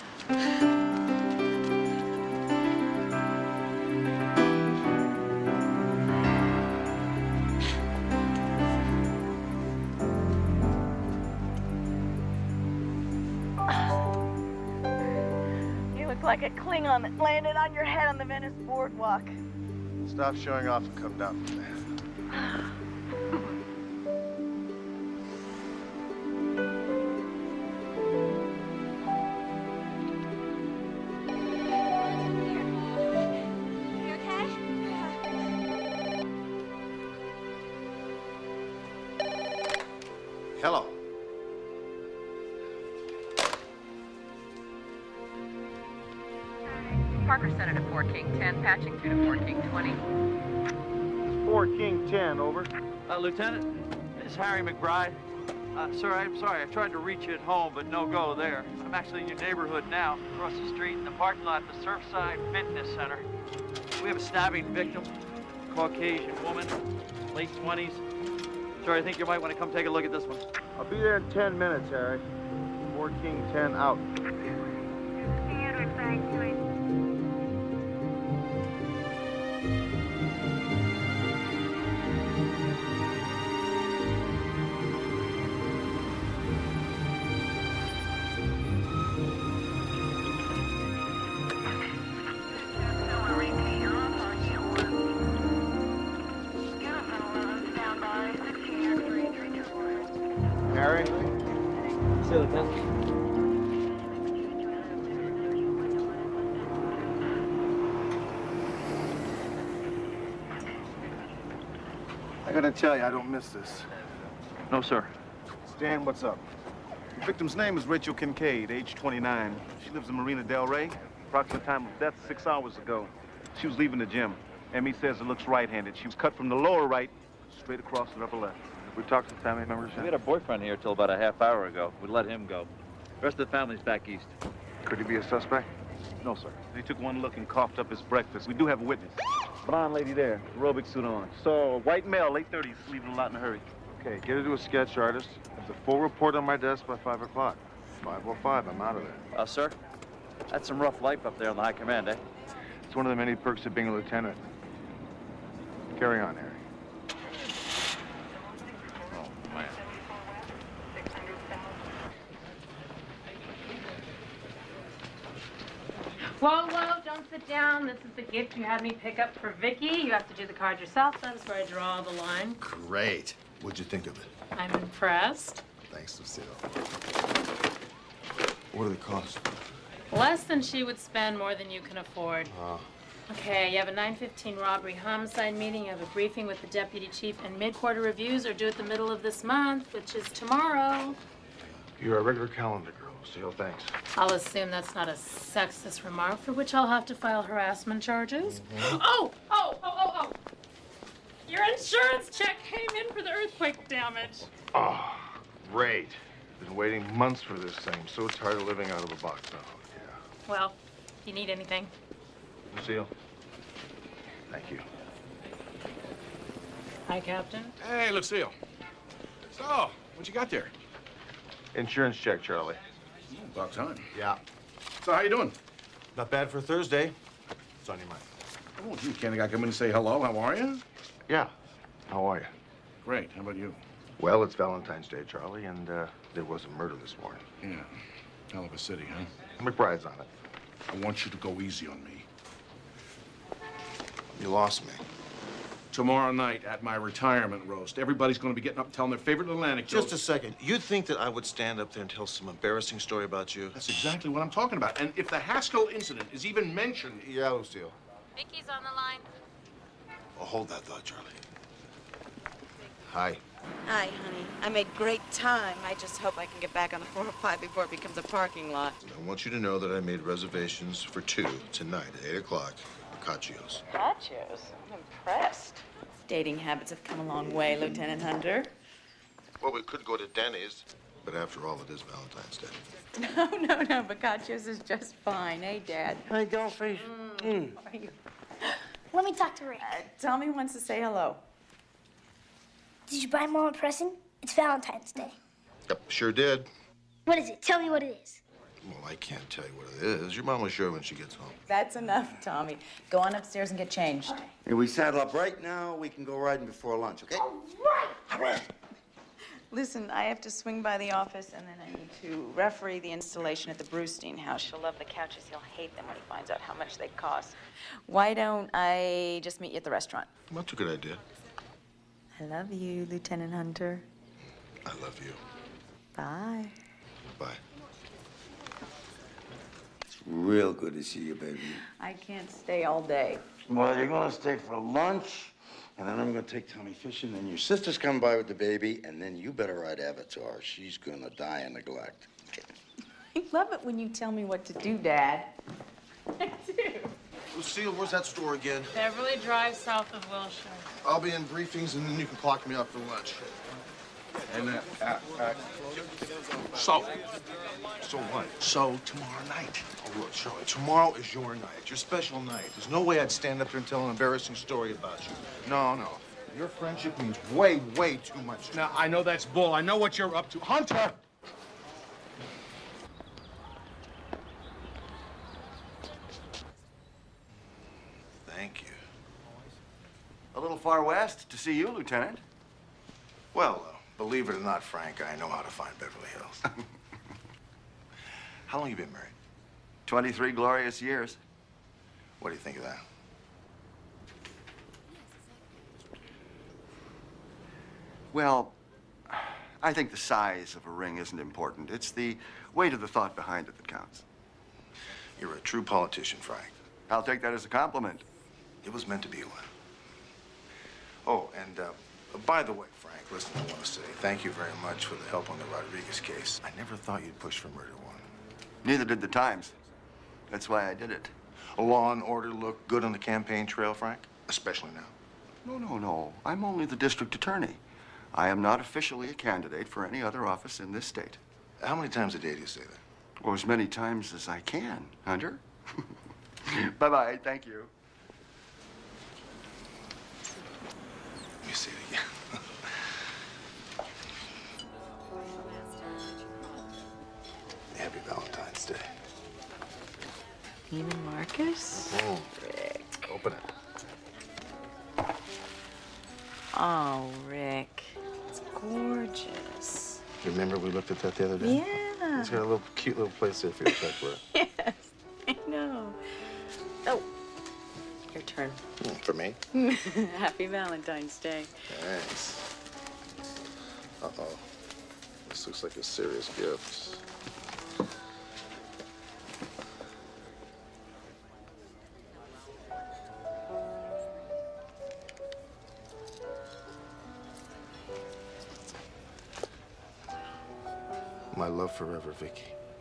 You look like a Klingon that landed on your head on the Venice boardwalk. Stop showing off and come down from there. Hello. Parker Center to four King ten, patching through to four King twenty. four King ten, over. Uh, Lieutenant, this is Harry McBride. Uh, sir, I'm sorry, I tried to reach you at home, but no go there. I'm actually in your neighborhood now, across the street in the parking lot at the Surfside Fitness Center. We have a stabbing victim, Caucasian woman, late twenties. Sir, I think you might want to come take a look at this one. I'll be there in ten minutes, Harry. four King ten out. Harry? See you, Lieutenant. I gotta tell you, I don't miss this. No, sir. Stan, what's up? The victim's name is Rachel Kincaid, age twenty-nine. She lives in Marina Del Rey. Approximate time of death, six hours ago. She was leaving the gym. Emmy says it looks right-handed. She was cut from the lower right, straight across the upper left. We talked to family members. We had a boyfriend here till about a half hour ago. We let him go. The rest of the family's back east. Could he be a suspect? No, sir. They took one look and coughed up his breakfast. We do have a witness. Blonde lady there, aerobic suit on. Saw a white male, late thirties, leaving a lot in a hurry. Okay, get her to a sketch artist. Have the full report on my desk by five o'clock. five oh five, I'm out of there. Uh, sir? That's some rough life up there on the high command, eh? It's one of the many perks of being a lieutenant. Carry on, Harry. Oh, man. Whoa, whoa, don't sit down. This is the gift you had me pick up for Vicky. You have to do the card yourself. That's where I draw the line. Great. What'd you think of it? I'm impressed. Thanks, Lucille. What do they cost? Less than she would spend, more than you can afford. Oh. Okay, you have a nine fifteen robbery homicide meeting. You have a briefing with the deputy chief, and mid-quarter reviews are due at the middle of this month, which is tomorrow. You're a regular calendar girl, Lucille. Thanks. I'll assume that's not a sexist remark for which I'll have to file harassment charges. Mm-hmm. Oh, oh, oh, oh, oh. Your insurance check came in for the earthquake damage. Oh, great. Been waiting months for this thing. So tired of living out of a box. Oh, yeah. Well, if you need anything. Lucille, thank you. Hi, Captain. Hey, Lucille. So, what you got there? Insurance check, Charlie. About time. Yeah. So, how you doing? Not bad for Thursday. It's on your mind. Oh, you can't I come in and say hello. How are you? Yeah. How are you? Great. How about you? Well, it's Valentine's Day, Charlie, and uh, there was a murder this morning. Yeah. Hell of a city, huh? McBride's on it. I want you to go easy on me. You lost me. Tomorrow night at my retirement roast, everybody's going to be getting up and telling their favorite little anecdote. Just a second. You'd think that I would stand up there and tell some embarrassing story about you? That's exactly what I'm talking about. And if the Haskell incident is even mentioned... Yeah, Lucille. Vicky's on the line. Oh, hold that thought, Charlie. Hi. Hi, honey. I made great time. I just hope I can get back on the four oh five before it becomes a parking lot. I want you to know that I made reservations for two tonight at eight o'clock at Boccacio's. Boccacio's? I'm impressed. Dating habits have come a long way, Lieutenant Hunter. Well, we could go to Denny's, but after all, it is Valentine's Day. No, no, no. Boccacio's is just fine. Hey, Dad. Hey, Dollface. Mm. How are you? Let me talk to Rick. Uh, Tommy wants to say hello. Did you buy Mama a present? It's Valentine's Day. Yep, sure did. What is it? Tell me what it is. Well, I can't tell you what it is. Your mom will show when she gets home. That's enough, Tommy. Go on upstairs and get changed. Hey, we saddle up right now. We can go riding before lunch, okay? All right. Listen, I have to swing by the office, and then I need to referee the installation at the Brewstein house. She'll love the couches. He'll hate them when he finds out how much they cost. Why don't I just meet you at the restaurant? That's a good idea. I love you, Lieutenant Hunter. I love you. Bye. Bye. It's real good to see you, baby. I can't stay all day. Well, you're gonna stay for lunch, and then I'm gonna take Tommy fishing, then your sister's coming by with the baby, and then you better ride Avatar. She's gonna die in neglect. I love it when you tell me what to do, Dad. I do. Lucille, where's that store again? Beverly Drive, south of Wilshire. I'll be in briefings, and then you can clock me up for lunch. And uh, uh, uh, so, so what? So tomorrow night. Oh, look, Charlie, tomorrow is your night, your special night. There's no way I'd stand up here and tell an embarrassing story about you. No, no. Your friendship means way, way too much. Now, I know that's bull. I know what you're up to. Hunter! Thank you. A little far west to see you, Lieutenant. Well, uh, believe it or not, Frank, I know how to find Beverly Hills. How long you been married? twenty-three glorious years. What do you think of that? Well, I think the size of a ring isn't important. It's the weight of the thought behind it that counts. You're a true politician, Frank. I'll take that as a compliment. It was meant to be one. Oh, and uh, by the way, Frank, listen, I want to say thank you very much for the help on the Rodriguez case. I never thought you'd push for murder one. Neither did the Times. That's why I did it. A law and order look good on the campaign trail, Frank? Especially now. No, no, no. I'm only the district attorney. I am not officially a candidate for any other office in this state. How many times a day do you say that? Or as many times as I can, Hunter. Bye-bye. Thank you. Let me see it again. Happy Valentine's Day. Neiman Marcus? Oh, Rick. Open it. Oh, Rick. It's gorgeous. You remember we looked at that the other day? Yeah. It's got a little cute little place there for your checkbook. Yes, I know. Oh, your turn. Mm, for me? Happy Valentine's Day. Thanks. Uh-oh. This looks like a serious gift. My love forever, Vicky.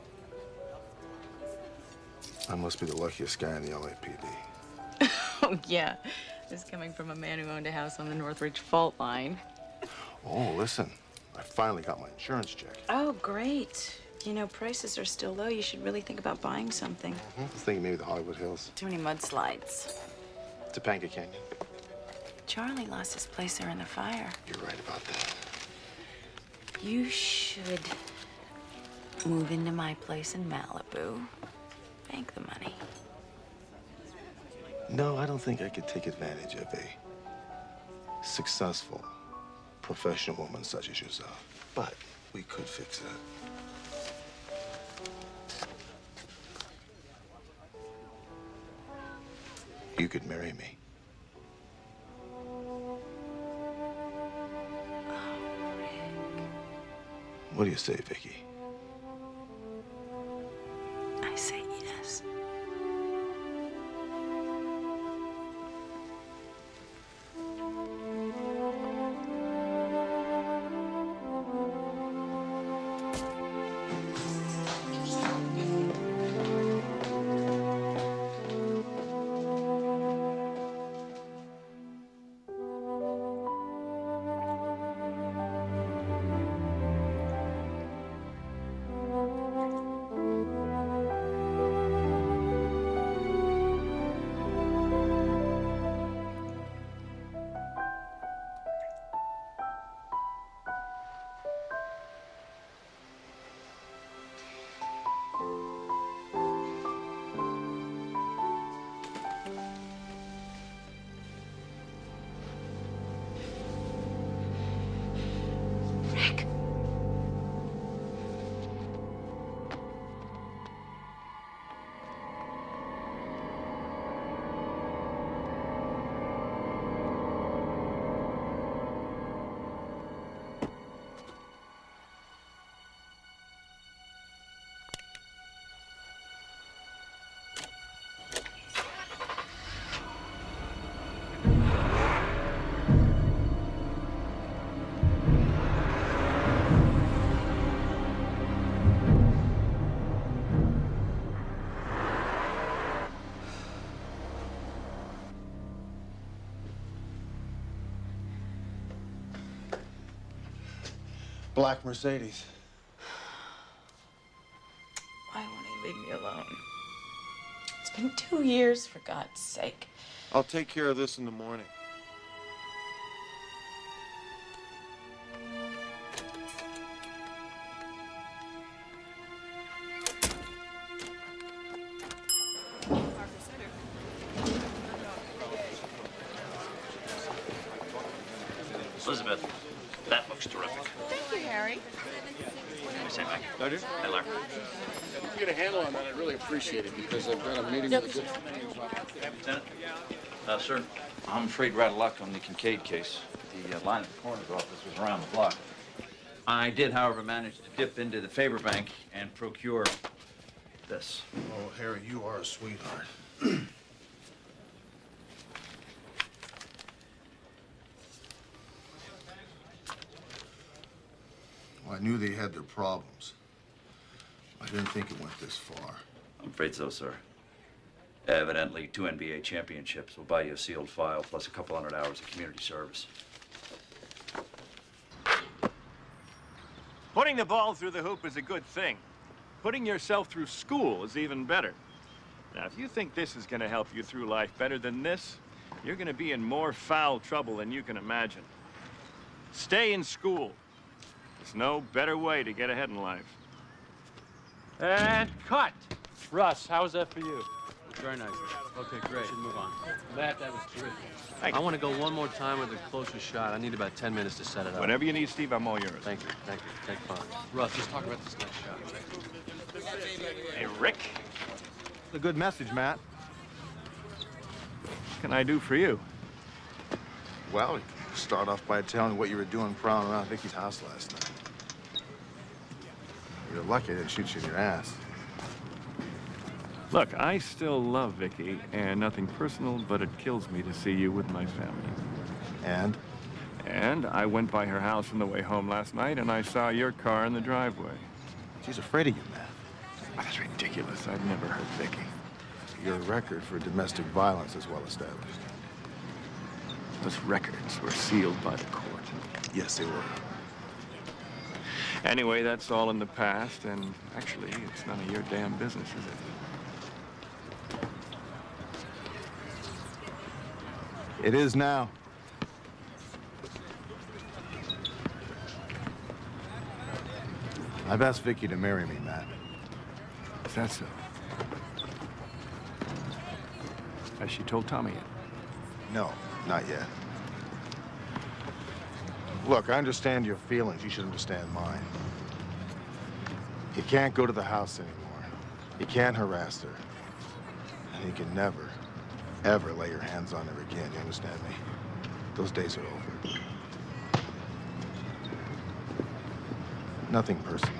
I must be the luckiest guy in the L A P D. Oh, yeah. This coming from a man who owned a house on the Northridge Fault Line. Oh, listen. I finally got my insurance check. Oh, great. You know, prices are still low. You should really think about buying something. Mm-hmm. I was thinking maybe the Hollywood Hills. Too many mudslides. Topanga Canyon. Charlie lost his place there in the fire. You're right about that. You should move into my place in Malibu. Bank the money. No, I don't think I could take advantage of a successful, professional woman such as yourself. But we could fix that. You could marry me. Oh, Rick. What do you say, Vicky? I say yes. Black Mercedes. Why won't he leave me alone? It's been two years, for God's sake. I'll take care of this in the morning. Elizabeth, that looks terrific. Thank you, Harry. Let me say, Mike. I do? Hey, Larry. If you get a handle on that, I'd really appreciate it because I've got a meeting Yep. with a good... Lieutenant? Uh, sir, I'm afraid we're out of luck on the Kincaid case. The uh, line at the coroner's office was around the block. I did, however, manage to dip into the Favor Bank and procure this. Oh, Harry, you are a sweetheart. Well, I knew they had their problems. I didn't think it went this far. I'm afraid so, sir. Evidently, two N B A championships will buy you a sealed file plus a couple hundred hours of community service. Putting the ball through the hoop is a good thing. Putting yourself through school is even better. Now, if you think this is going to help you through life better than this, you're going to be in more foul trouble than you can imagine. Stay in school. There's no better way to get ahead in life. And cut. Russ, how was that for you? Very nice. Okay, great. We should move on. Matt, that was terrific. I want to go one more time with a closer shot. I need about ten minutes to set it up. Whenever you need, Steve, I'm all yours. Thank you. Thank you. Take fun. Russ, let's talk about this next shot. Hey, Rick. A good message, Matt. What can I do for you? Well, start off by telling me what you were doing prowling around Vicky's house last night. You're lucky I didn't shoot you in your ass. Look, I still love Vicky, and nothing personal, but it kills me to see you with my family. And? And I went by her house on the way home last night, and I saw your car in the driveway. She's afraid of you, Matt. Oh, that's ridiculous. I'd never hurt Vicky. Your record for domestic violence is well established. Those records were sealed by the court. Yes, they were. Anyway, that's all in the past, and actually, it's none of your damn business, is it? It is now. I've asked Vicky to marry me, Matt. Is that so? Has she told Tommy yet? No, not yet. Look, I understand your feelings. You should understand mine. You can't go to the house anymore. You can't harass her. And you can never, ever lay your hands on her again. You understand me? Those days are over. Nothing personal.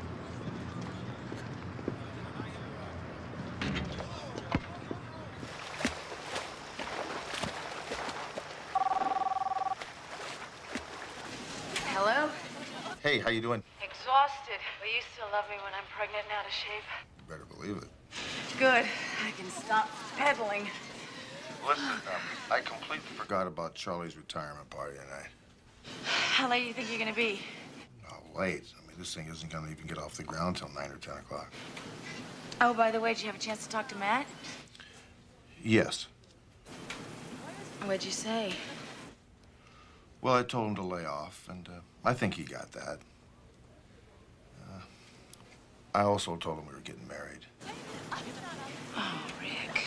Hello? Hey, how you doing? Exhausted. But you still love me when I'm pregnant and out of shape? You better believe it. Good. I can stop pedaling. Listen, um, I completely forgot about Charlie's retirement party tonight. How late do you think you're gonna be? Oh, late. I mean, this thing isn't gonna even get off the ground till nine or ten o'clock. Oh, by the way, did you have a chance to talk to Matt? Yes. What'd you say? Well, I told him to lay off, and uh, I think he got that. Uh, I also told him we were getting married. Oh, Rick.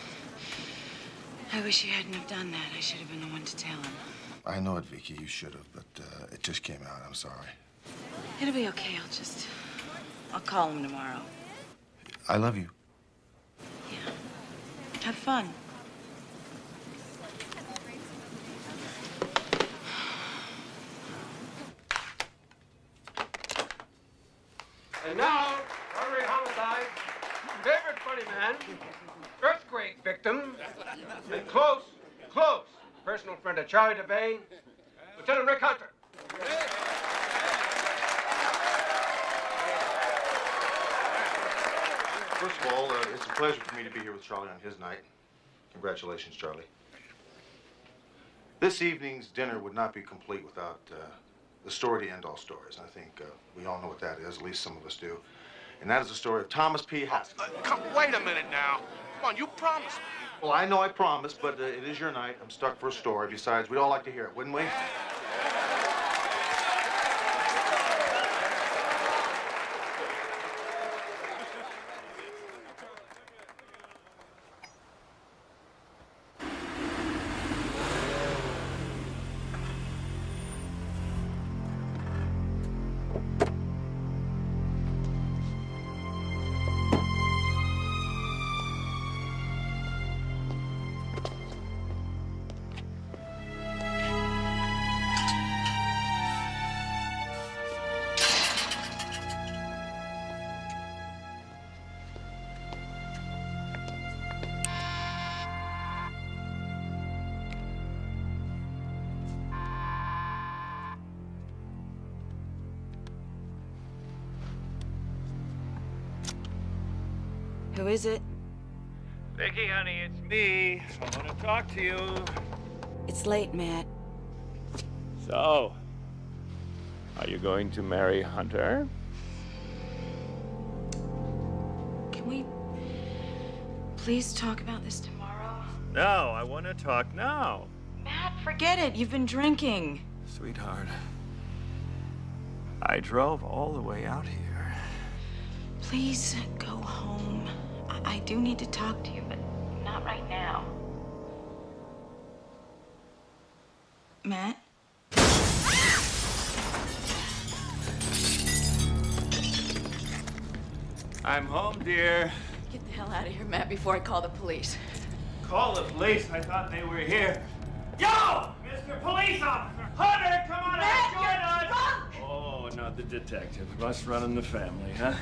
I wish you hadn't have done that. I should have been the one to tell him. I know it, Vicky. You should have, but uh, it just came out. I'm sorry. It'll be okay. I'll just... I'll call him tomorrow. I love you. Have fun. And now, robbery homicide, favorite funny man, earthquake victim, and close, close personal friend of Charlie DeBay, Lieutenant Rick Hunter. First of all, uh, it's a pleasure for me to be here with Charlie on his night. Congratulations, Charlie. This evening's dinner would not be complete without uh, the story to end all stories. I think uh, we all know what that is, at least some of us do. And that is the story of Thomas P. Haskell. Uh, come, wait a minute now. Come on, you promised me. Well, I know I promised, but uh, it is your night. I'm stuck for a story. Besides, we'd all like to hear it, wouldn't we? Who is it? Vicky, honey, it's me. I want to talk to you. It's late, Matt. So, are you going to marry Hunter? Can we please talk about this tomorrow? No, I want to talk now. Matt, forget it. You've been drinking. Sweetheart, I drove all the way out here. Please go home. I, I do need to talk to you, but not right now. Matt? I'm home, dear. Get the hell out of here, Matt, before I call the police. Call the police. I thought they were here. Yo! Mister Police Officer! Hunter, come on out, join us! Drunk. Oh, not the detective. Must run in the family, huh?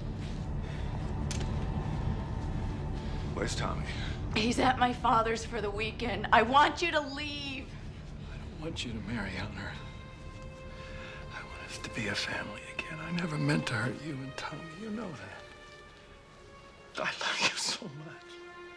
Where's Tommy? He's at my father's for the weekend. I want you to leave. I want you to marry Hunter. I want us to be a family again. I never meant to hurt you and Tommy. You know that. I love you so much.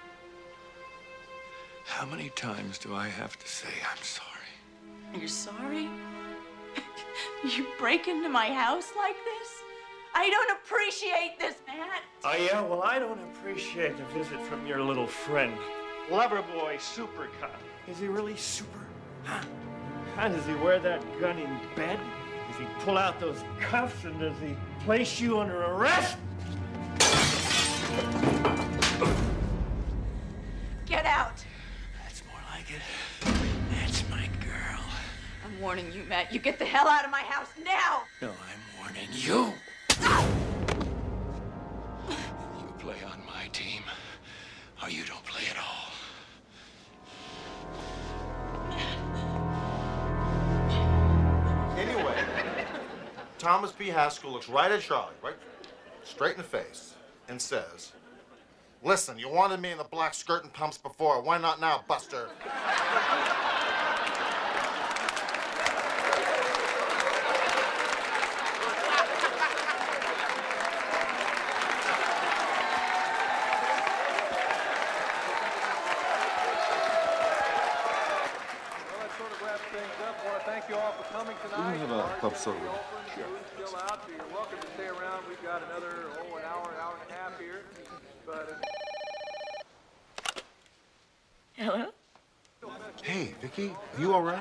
How many times do I have to say I'm sorry? You're sorry? You break into my house like this? I don't appreciate this, Matt. Oh, yeah? Well, I don't appreciate the visit from your little friend. Loverboy Super Cop. Is he really super? Huh? How does he wear that gun in bed? Does he pull out those cuffs and does he place you under arrest? Get out. That's more like it. That's my girl. I'm warning you, Matt. You get the hell out of my house now. No, I'm warning you. You play on my team, or you don't play at all. Anyway, Thomas P. Haskell looks right at Charlie, right straight in the face, and says, "Listen, you wanted me in the black skirt and pumps before. Why not now, Buster?" Club soda. Sure. Still out, so you're welcome to stay around. We've got another, oh, an hour, an hour and a half here. But, uh... Hello? Hey, Vicky, are you all right?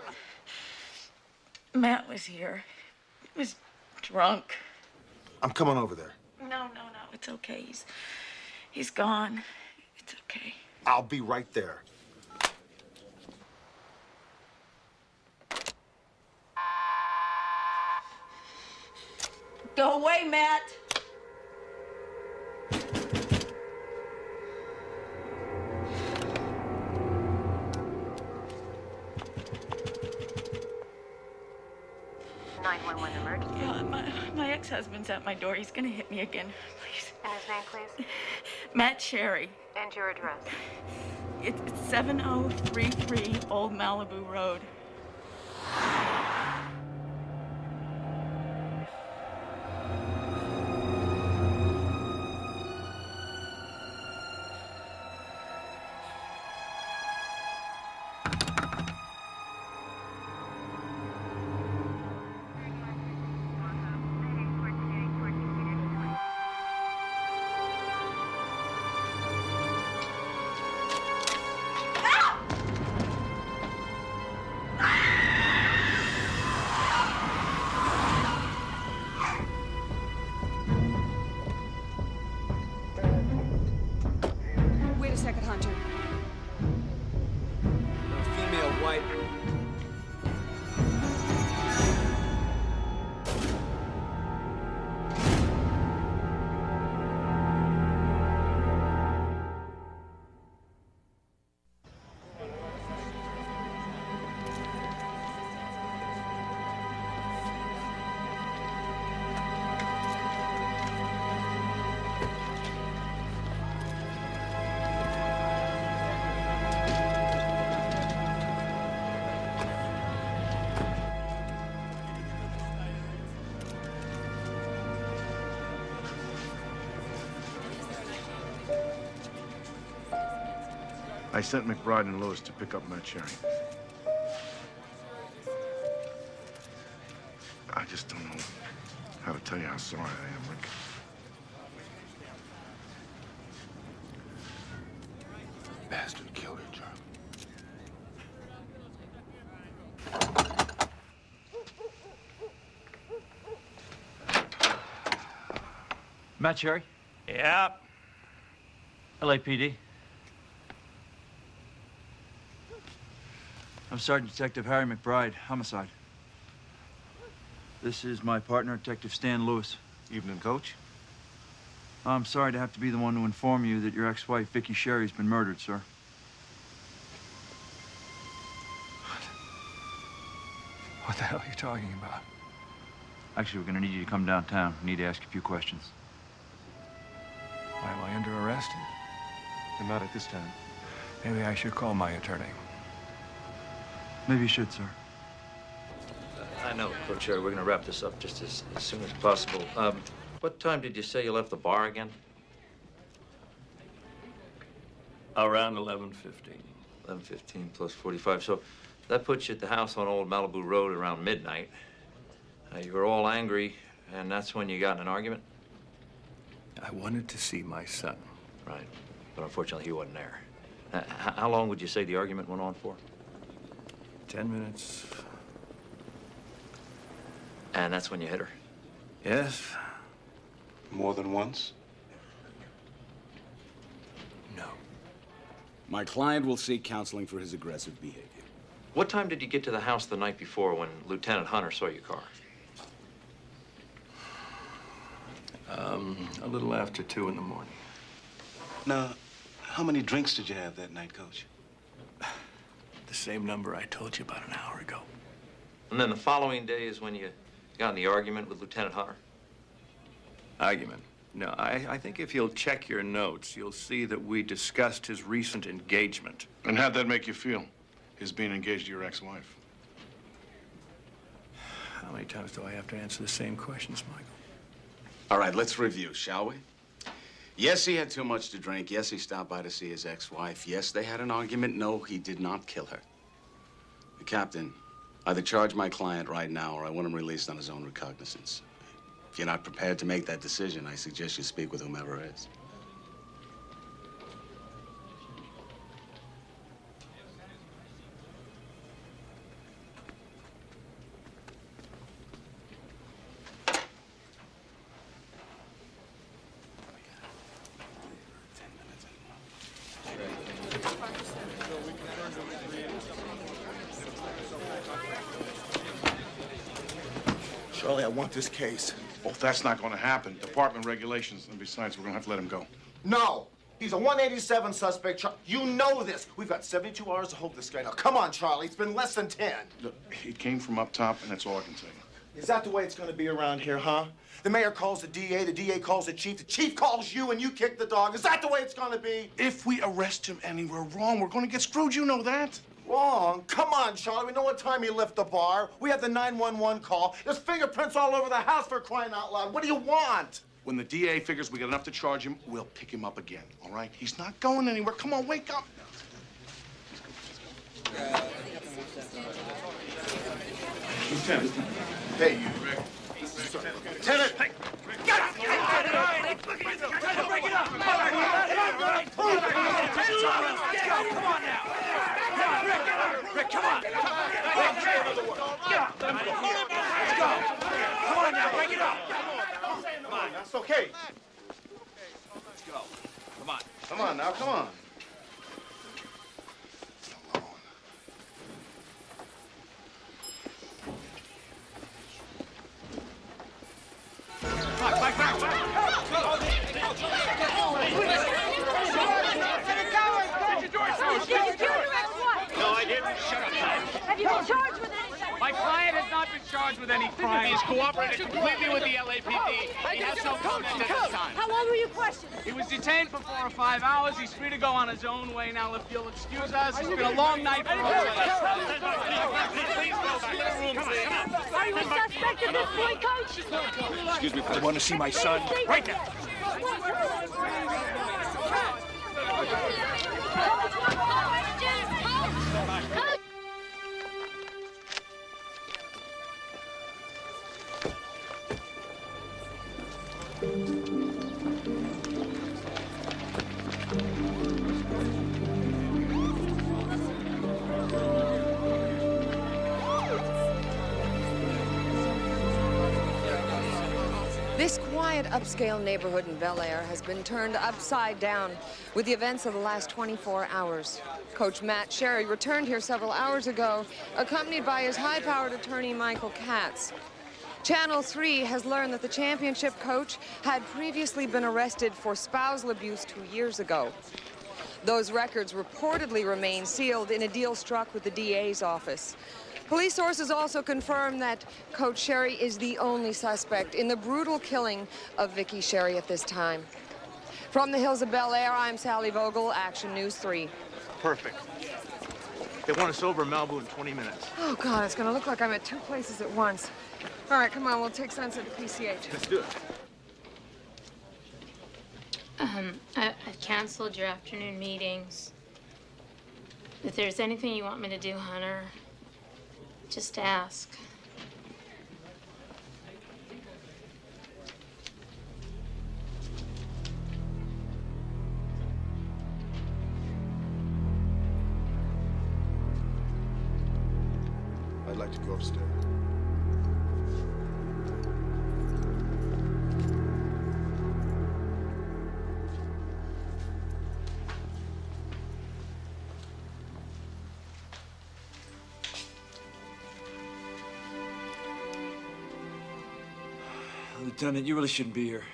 Matt was here. He was drunk. I'm coming over there. No, no, no. It's okay. He's he's gone. It's okay. I'll be right there. Go away, Matt. nine one one emergency. Yeah, my, my ex-husband's at my door. He's gonna hit me again. Please. And his name, please? Matt Sherry. And your address? It, it's seven oh three three Old Malibu Road. Wait a second, Hunter. A female white. I sent McBride and Lewis to pick up Matt Sherry. I just don't know how to tell you how sorry I am, Rick. Bastard killed her, Charlie. Matt Sherry? Yep. L A P D. I'm Sergeant Detective Harry McBride, homicide. This is my partner, Detective Stan Lewis. Evening, Coach. I'm sorry to have to be the one to inform you that your ex-wife, Vicky Sherry's been murdered, sir. What the hell are you talking about? Actually, we're gonna need you to come downtown. We need to ask a few questions. Why am I under arrest? And not at this time. Maybe I should call my attorney. Maybe you should, sir. I know, Coach Sherry. We're gonna wrap this up just as, as soon as possible. Um, what time did you say you left the bar again? Around eleven fifteen. eleven fifteen plus forty-five. So that puts you at the house on Old Malibu Road around midnight. Uh, you were all angry, and that's when you got in an argument? I wanted to see my son. Right. But unfortunately, he wasn't there. Uh, h- how long would you say the argument went on for? Ten minutes. And that's when you hit her? Yes. More than once? No. My client will seek counseling for his aggressive behavior. What time did you get to the house the night before when Lieutenant Hunter saw your car? Um, a little after two in the morning. Now, how many drinks did you have that night, Coach? The same number I told you about an hour ago. And then the following day is when you got in the argument with Lieutenant Hunter? Argument? No, I, I think if you'll check your notes, you'll see that we discussed his recent engagement. And how'd that make you feel, his being engaged to your ex-wife? How many times do I have to answer the same questions, Michael? All right, let's review, shall we? Yes, he had too much to drink. Yes, he stopped by to see his ex-wife. Yes, they had an argument. No, he did not kill her. The captain, either charge my client right now or I want him released on his own recognizance. If you're not prepared to make that decision, I suggest you speak with whomever is. Charlie, I want this case. Oh, that's not going to happen. Department regulations, and besides, we're going to have to let him go. No! He's a one eighty-seven suspect. Char you know this. We've got seventy-two hours to hold this guy. Now, come on, Charlie. It's been less than ten. Look, it came from up top, and that's all I can tell you. Is that the way it's going to be around here, huh? The mayor calls the D A, the D A calls the chief, the chief calls you, and you kick the dog. Is that the way it's going to be? If we arrest him and we're wrong, we're going to get screwed. You know that. Wrong? Come on, Charlie. We know what time he left the bar. We have the nine one one call. There's fingerprints all over the house for crying out loud. What do you want? When the D A figures we got enough to charge him, we'll pick him up again, all right? He's not going anywhere. Come on, wake up. Lieutenant. Hey, you. Lieutenant. Hey. Get up! Get up! Get up! Break it up! Come on now! Rick, come on! Rick, get up! Let's go! Come on now, break it up! Come on, that's okay. Let's go. Come on. Come on now, come on. My client has not been charged with any crime. He has cooperated completely with the L A P D. He has no comment at this time. How long were you questioned? He was detained for four or five hours. He's free to go on his own way now. If you'll excuse us, it's been a long night for all of us. Please go back to the room, please. Are you a suspect at this point, Coach? Excuse me, I want to see my son right now. This quiet, upscale neighborhood in Bel Air has been turned upside down with the events of the last twenty-four hours. Coach Matt Sherry returned here several hours ago, accompanied by his high-powered attorney, Michael Katz. Channel three has learned that the championship coach had previously been arrested for spousal abuse two years ago. Those records reportedly remain sealed in a deal struck with the D A's office. Police sources also confirm that Coach Sherry is the only suspect in the brutal killing of Vicky Sherry at this time. From the hills of Bel Air, I'm Sally Vogel, Action News three. Perfect. They want us over in Malibu in twenty minutes. Oh, God, it's gonna look like I'm at two places at once. All right, come on, we'll take Sunset to P C H. Let's do it. Um, I, I've canceled your afternoon meetings. If there's anything you want me to do, Hunter, just ask. I'd like to go upstairs. Lieutenant, you really shouldn't be here.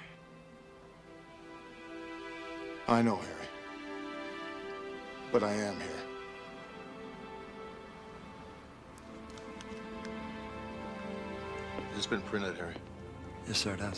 I know, Harry. But I am here. Has this been printed, Harry? Yes, sir, it has.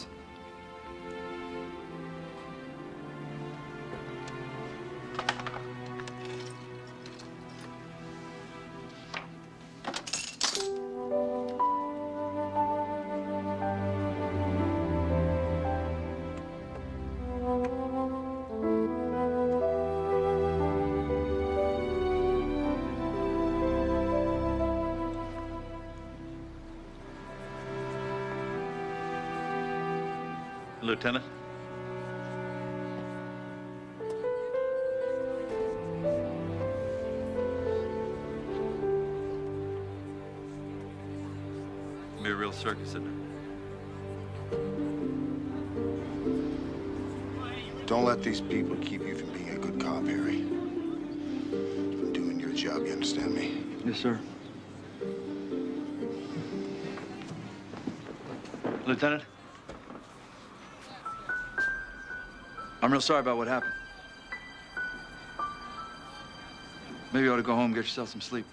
Lieutenant? Be a real circus, isn't it? Don't let these people keep you from being a good cop, Harry. From doing your job, you understand me? Yes, sir. Lieutenant? I'm real sorry about what happened. Maybe you ought to go home and get yourself some sleep.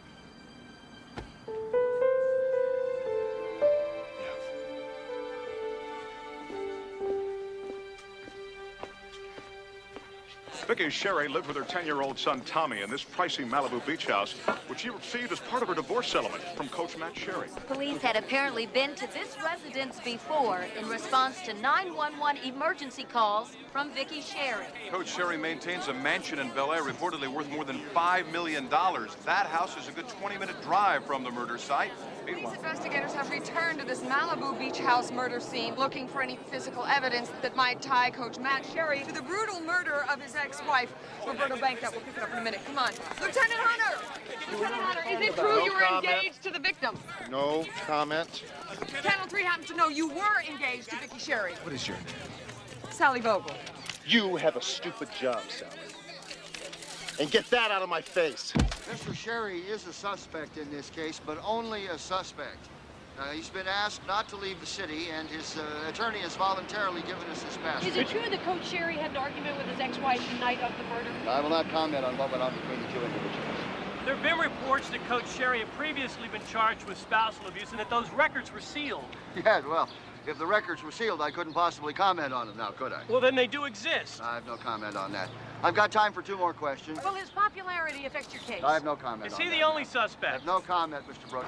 Vicky Sherry lived with her ten-year-old son, Tommy, in this pricey Malibu beach house, which she received as part of her divorce settlement from Coach Matt Sherry. Police had apparently been to this residence before in response to nine one one emergency calls from Vicky Sherry. Coach Sherry maintains a mansion in Bel Air reportedly worth more than five million dollars. That house is a good twenty-minute drive from the murder site. Police investigators have returned to this Malibu beach house murder scene looking for any physical evidence that might tie Coach Matt Sherry to the brutal murder of his ex-wife, Roberta Banks. We'll pick it up in a minute. Come on. Lieutenant Hunter! Lieutenant Hunter, is it true No you were comment. engaged to the victim? No comment. Channel three happens to know you were engaged to Vicky Sherry. What is your name? Sally Vogel. You have a stupid job, Sally. And get that out of my face. Mister Sherry is a suspect in this case, but only a suspect. Uh, he's been asked not to leave the city, and his uh, attorney has voluntarily given us his passport. Is it true that Coach Sherry had an argument with his ex-wife the night of the murder? I will not comment on what went on between the two individuals. There have been reports that Coach Sherry had previously been charged with spousal abuse and that those records were sealed. Yeah, well, if the records were sealed, I couldn't possibly comment on them now, could I? Well, then they do exist. I have no comment on that. I've got time for two more questions. Will his popularity affect your case? I have no comment Is on he that. the only suspect? I have no comment, Mister Brooks.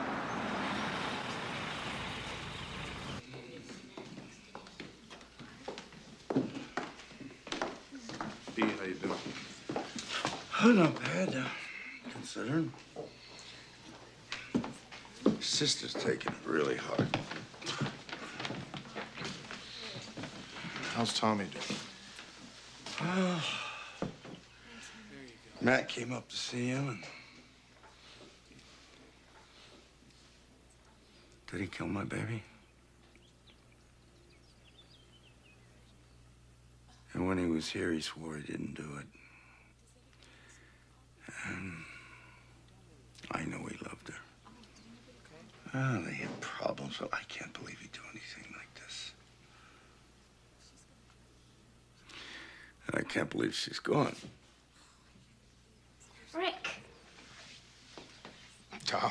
B, how you doing? Oh, not bad, uh, considering. Sister's taking it really hard. How's Tommy doing? Well, Matt came up to see him and... Did he kill my baby? And when he was here, he swore he didn't do it. And I know he loved her. Oh, they had problems, but I can't believe he'd do anything like this. And I can't believe she's gone. Rick. Tommy.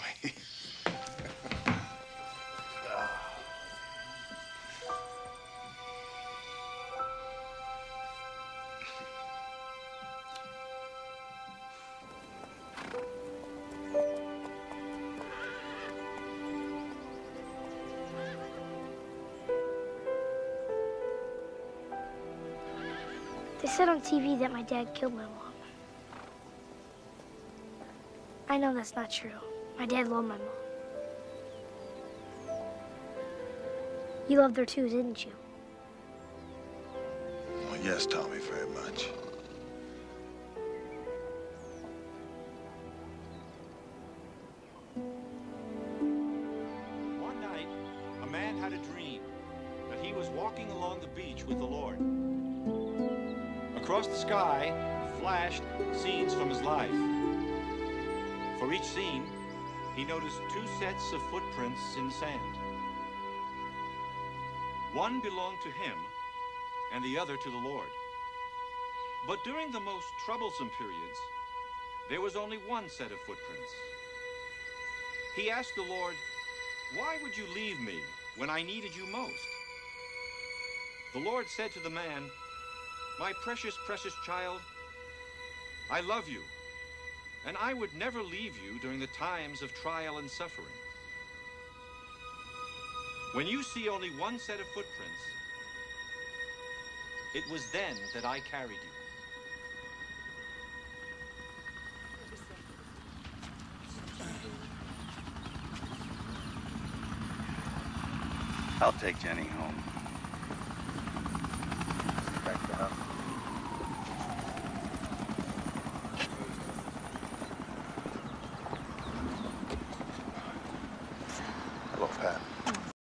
They said on T V that my dad killed my mom. I know that's not true. My dad loved my mom. You loved her too, didn't you? Well, yes, Tommy, very much. One night, a man had a dream that he was walking along the beach with the Lord. Across the sky flashed scenes from his life. For each scene, he noticed two sets of footprints in the sand. One belonged to him, and the other to the Lord. But during the most troublesome periods, there was only one set of footprints. He asked the Lord, "Why would you leave me when I needed you most?" The Lord said to the man, "My precious, precious child, I love you, and I would never leave you during the times of trial and suffering. When you see only one set of footprints, it was then that I carried you." I'll take Jenny home.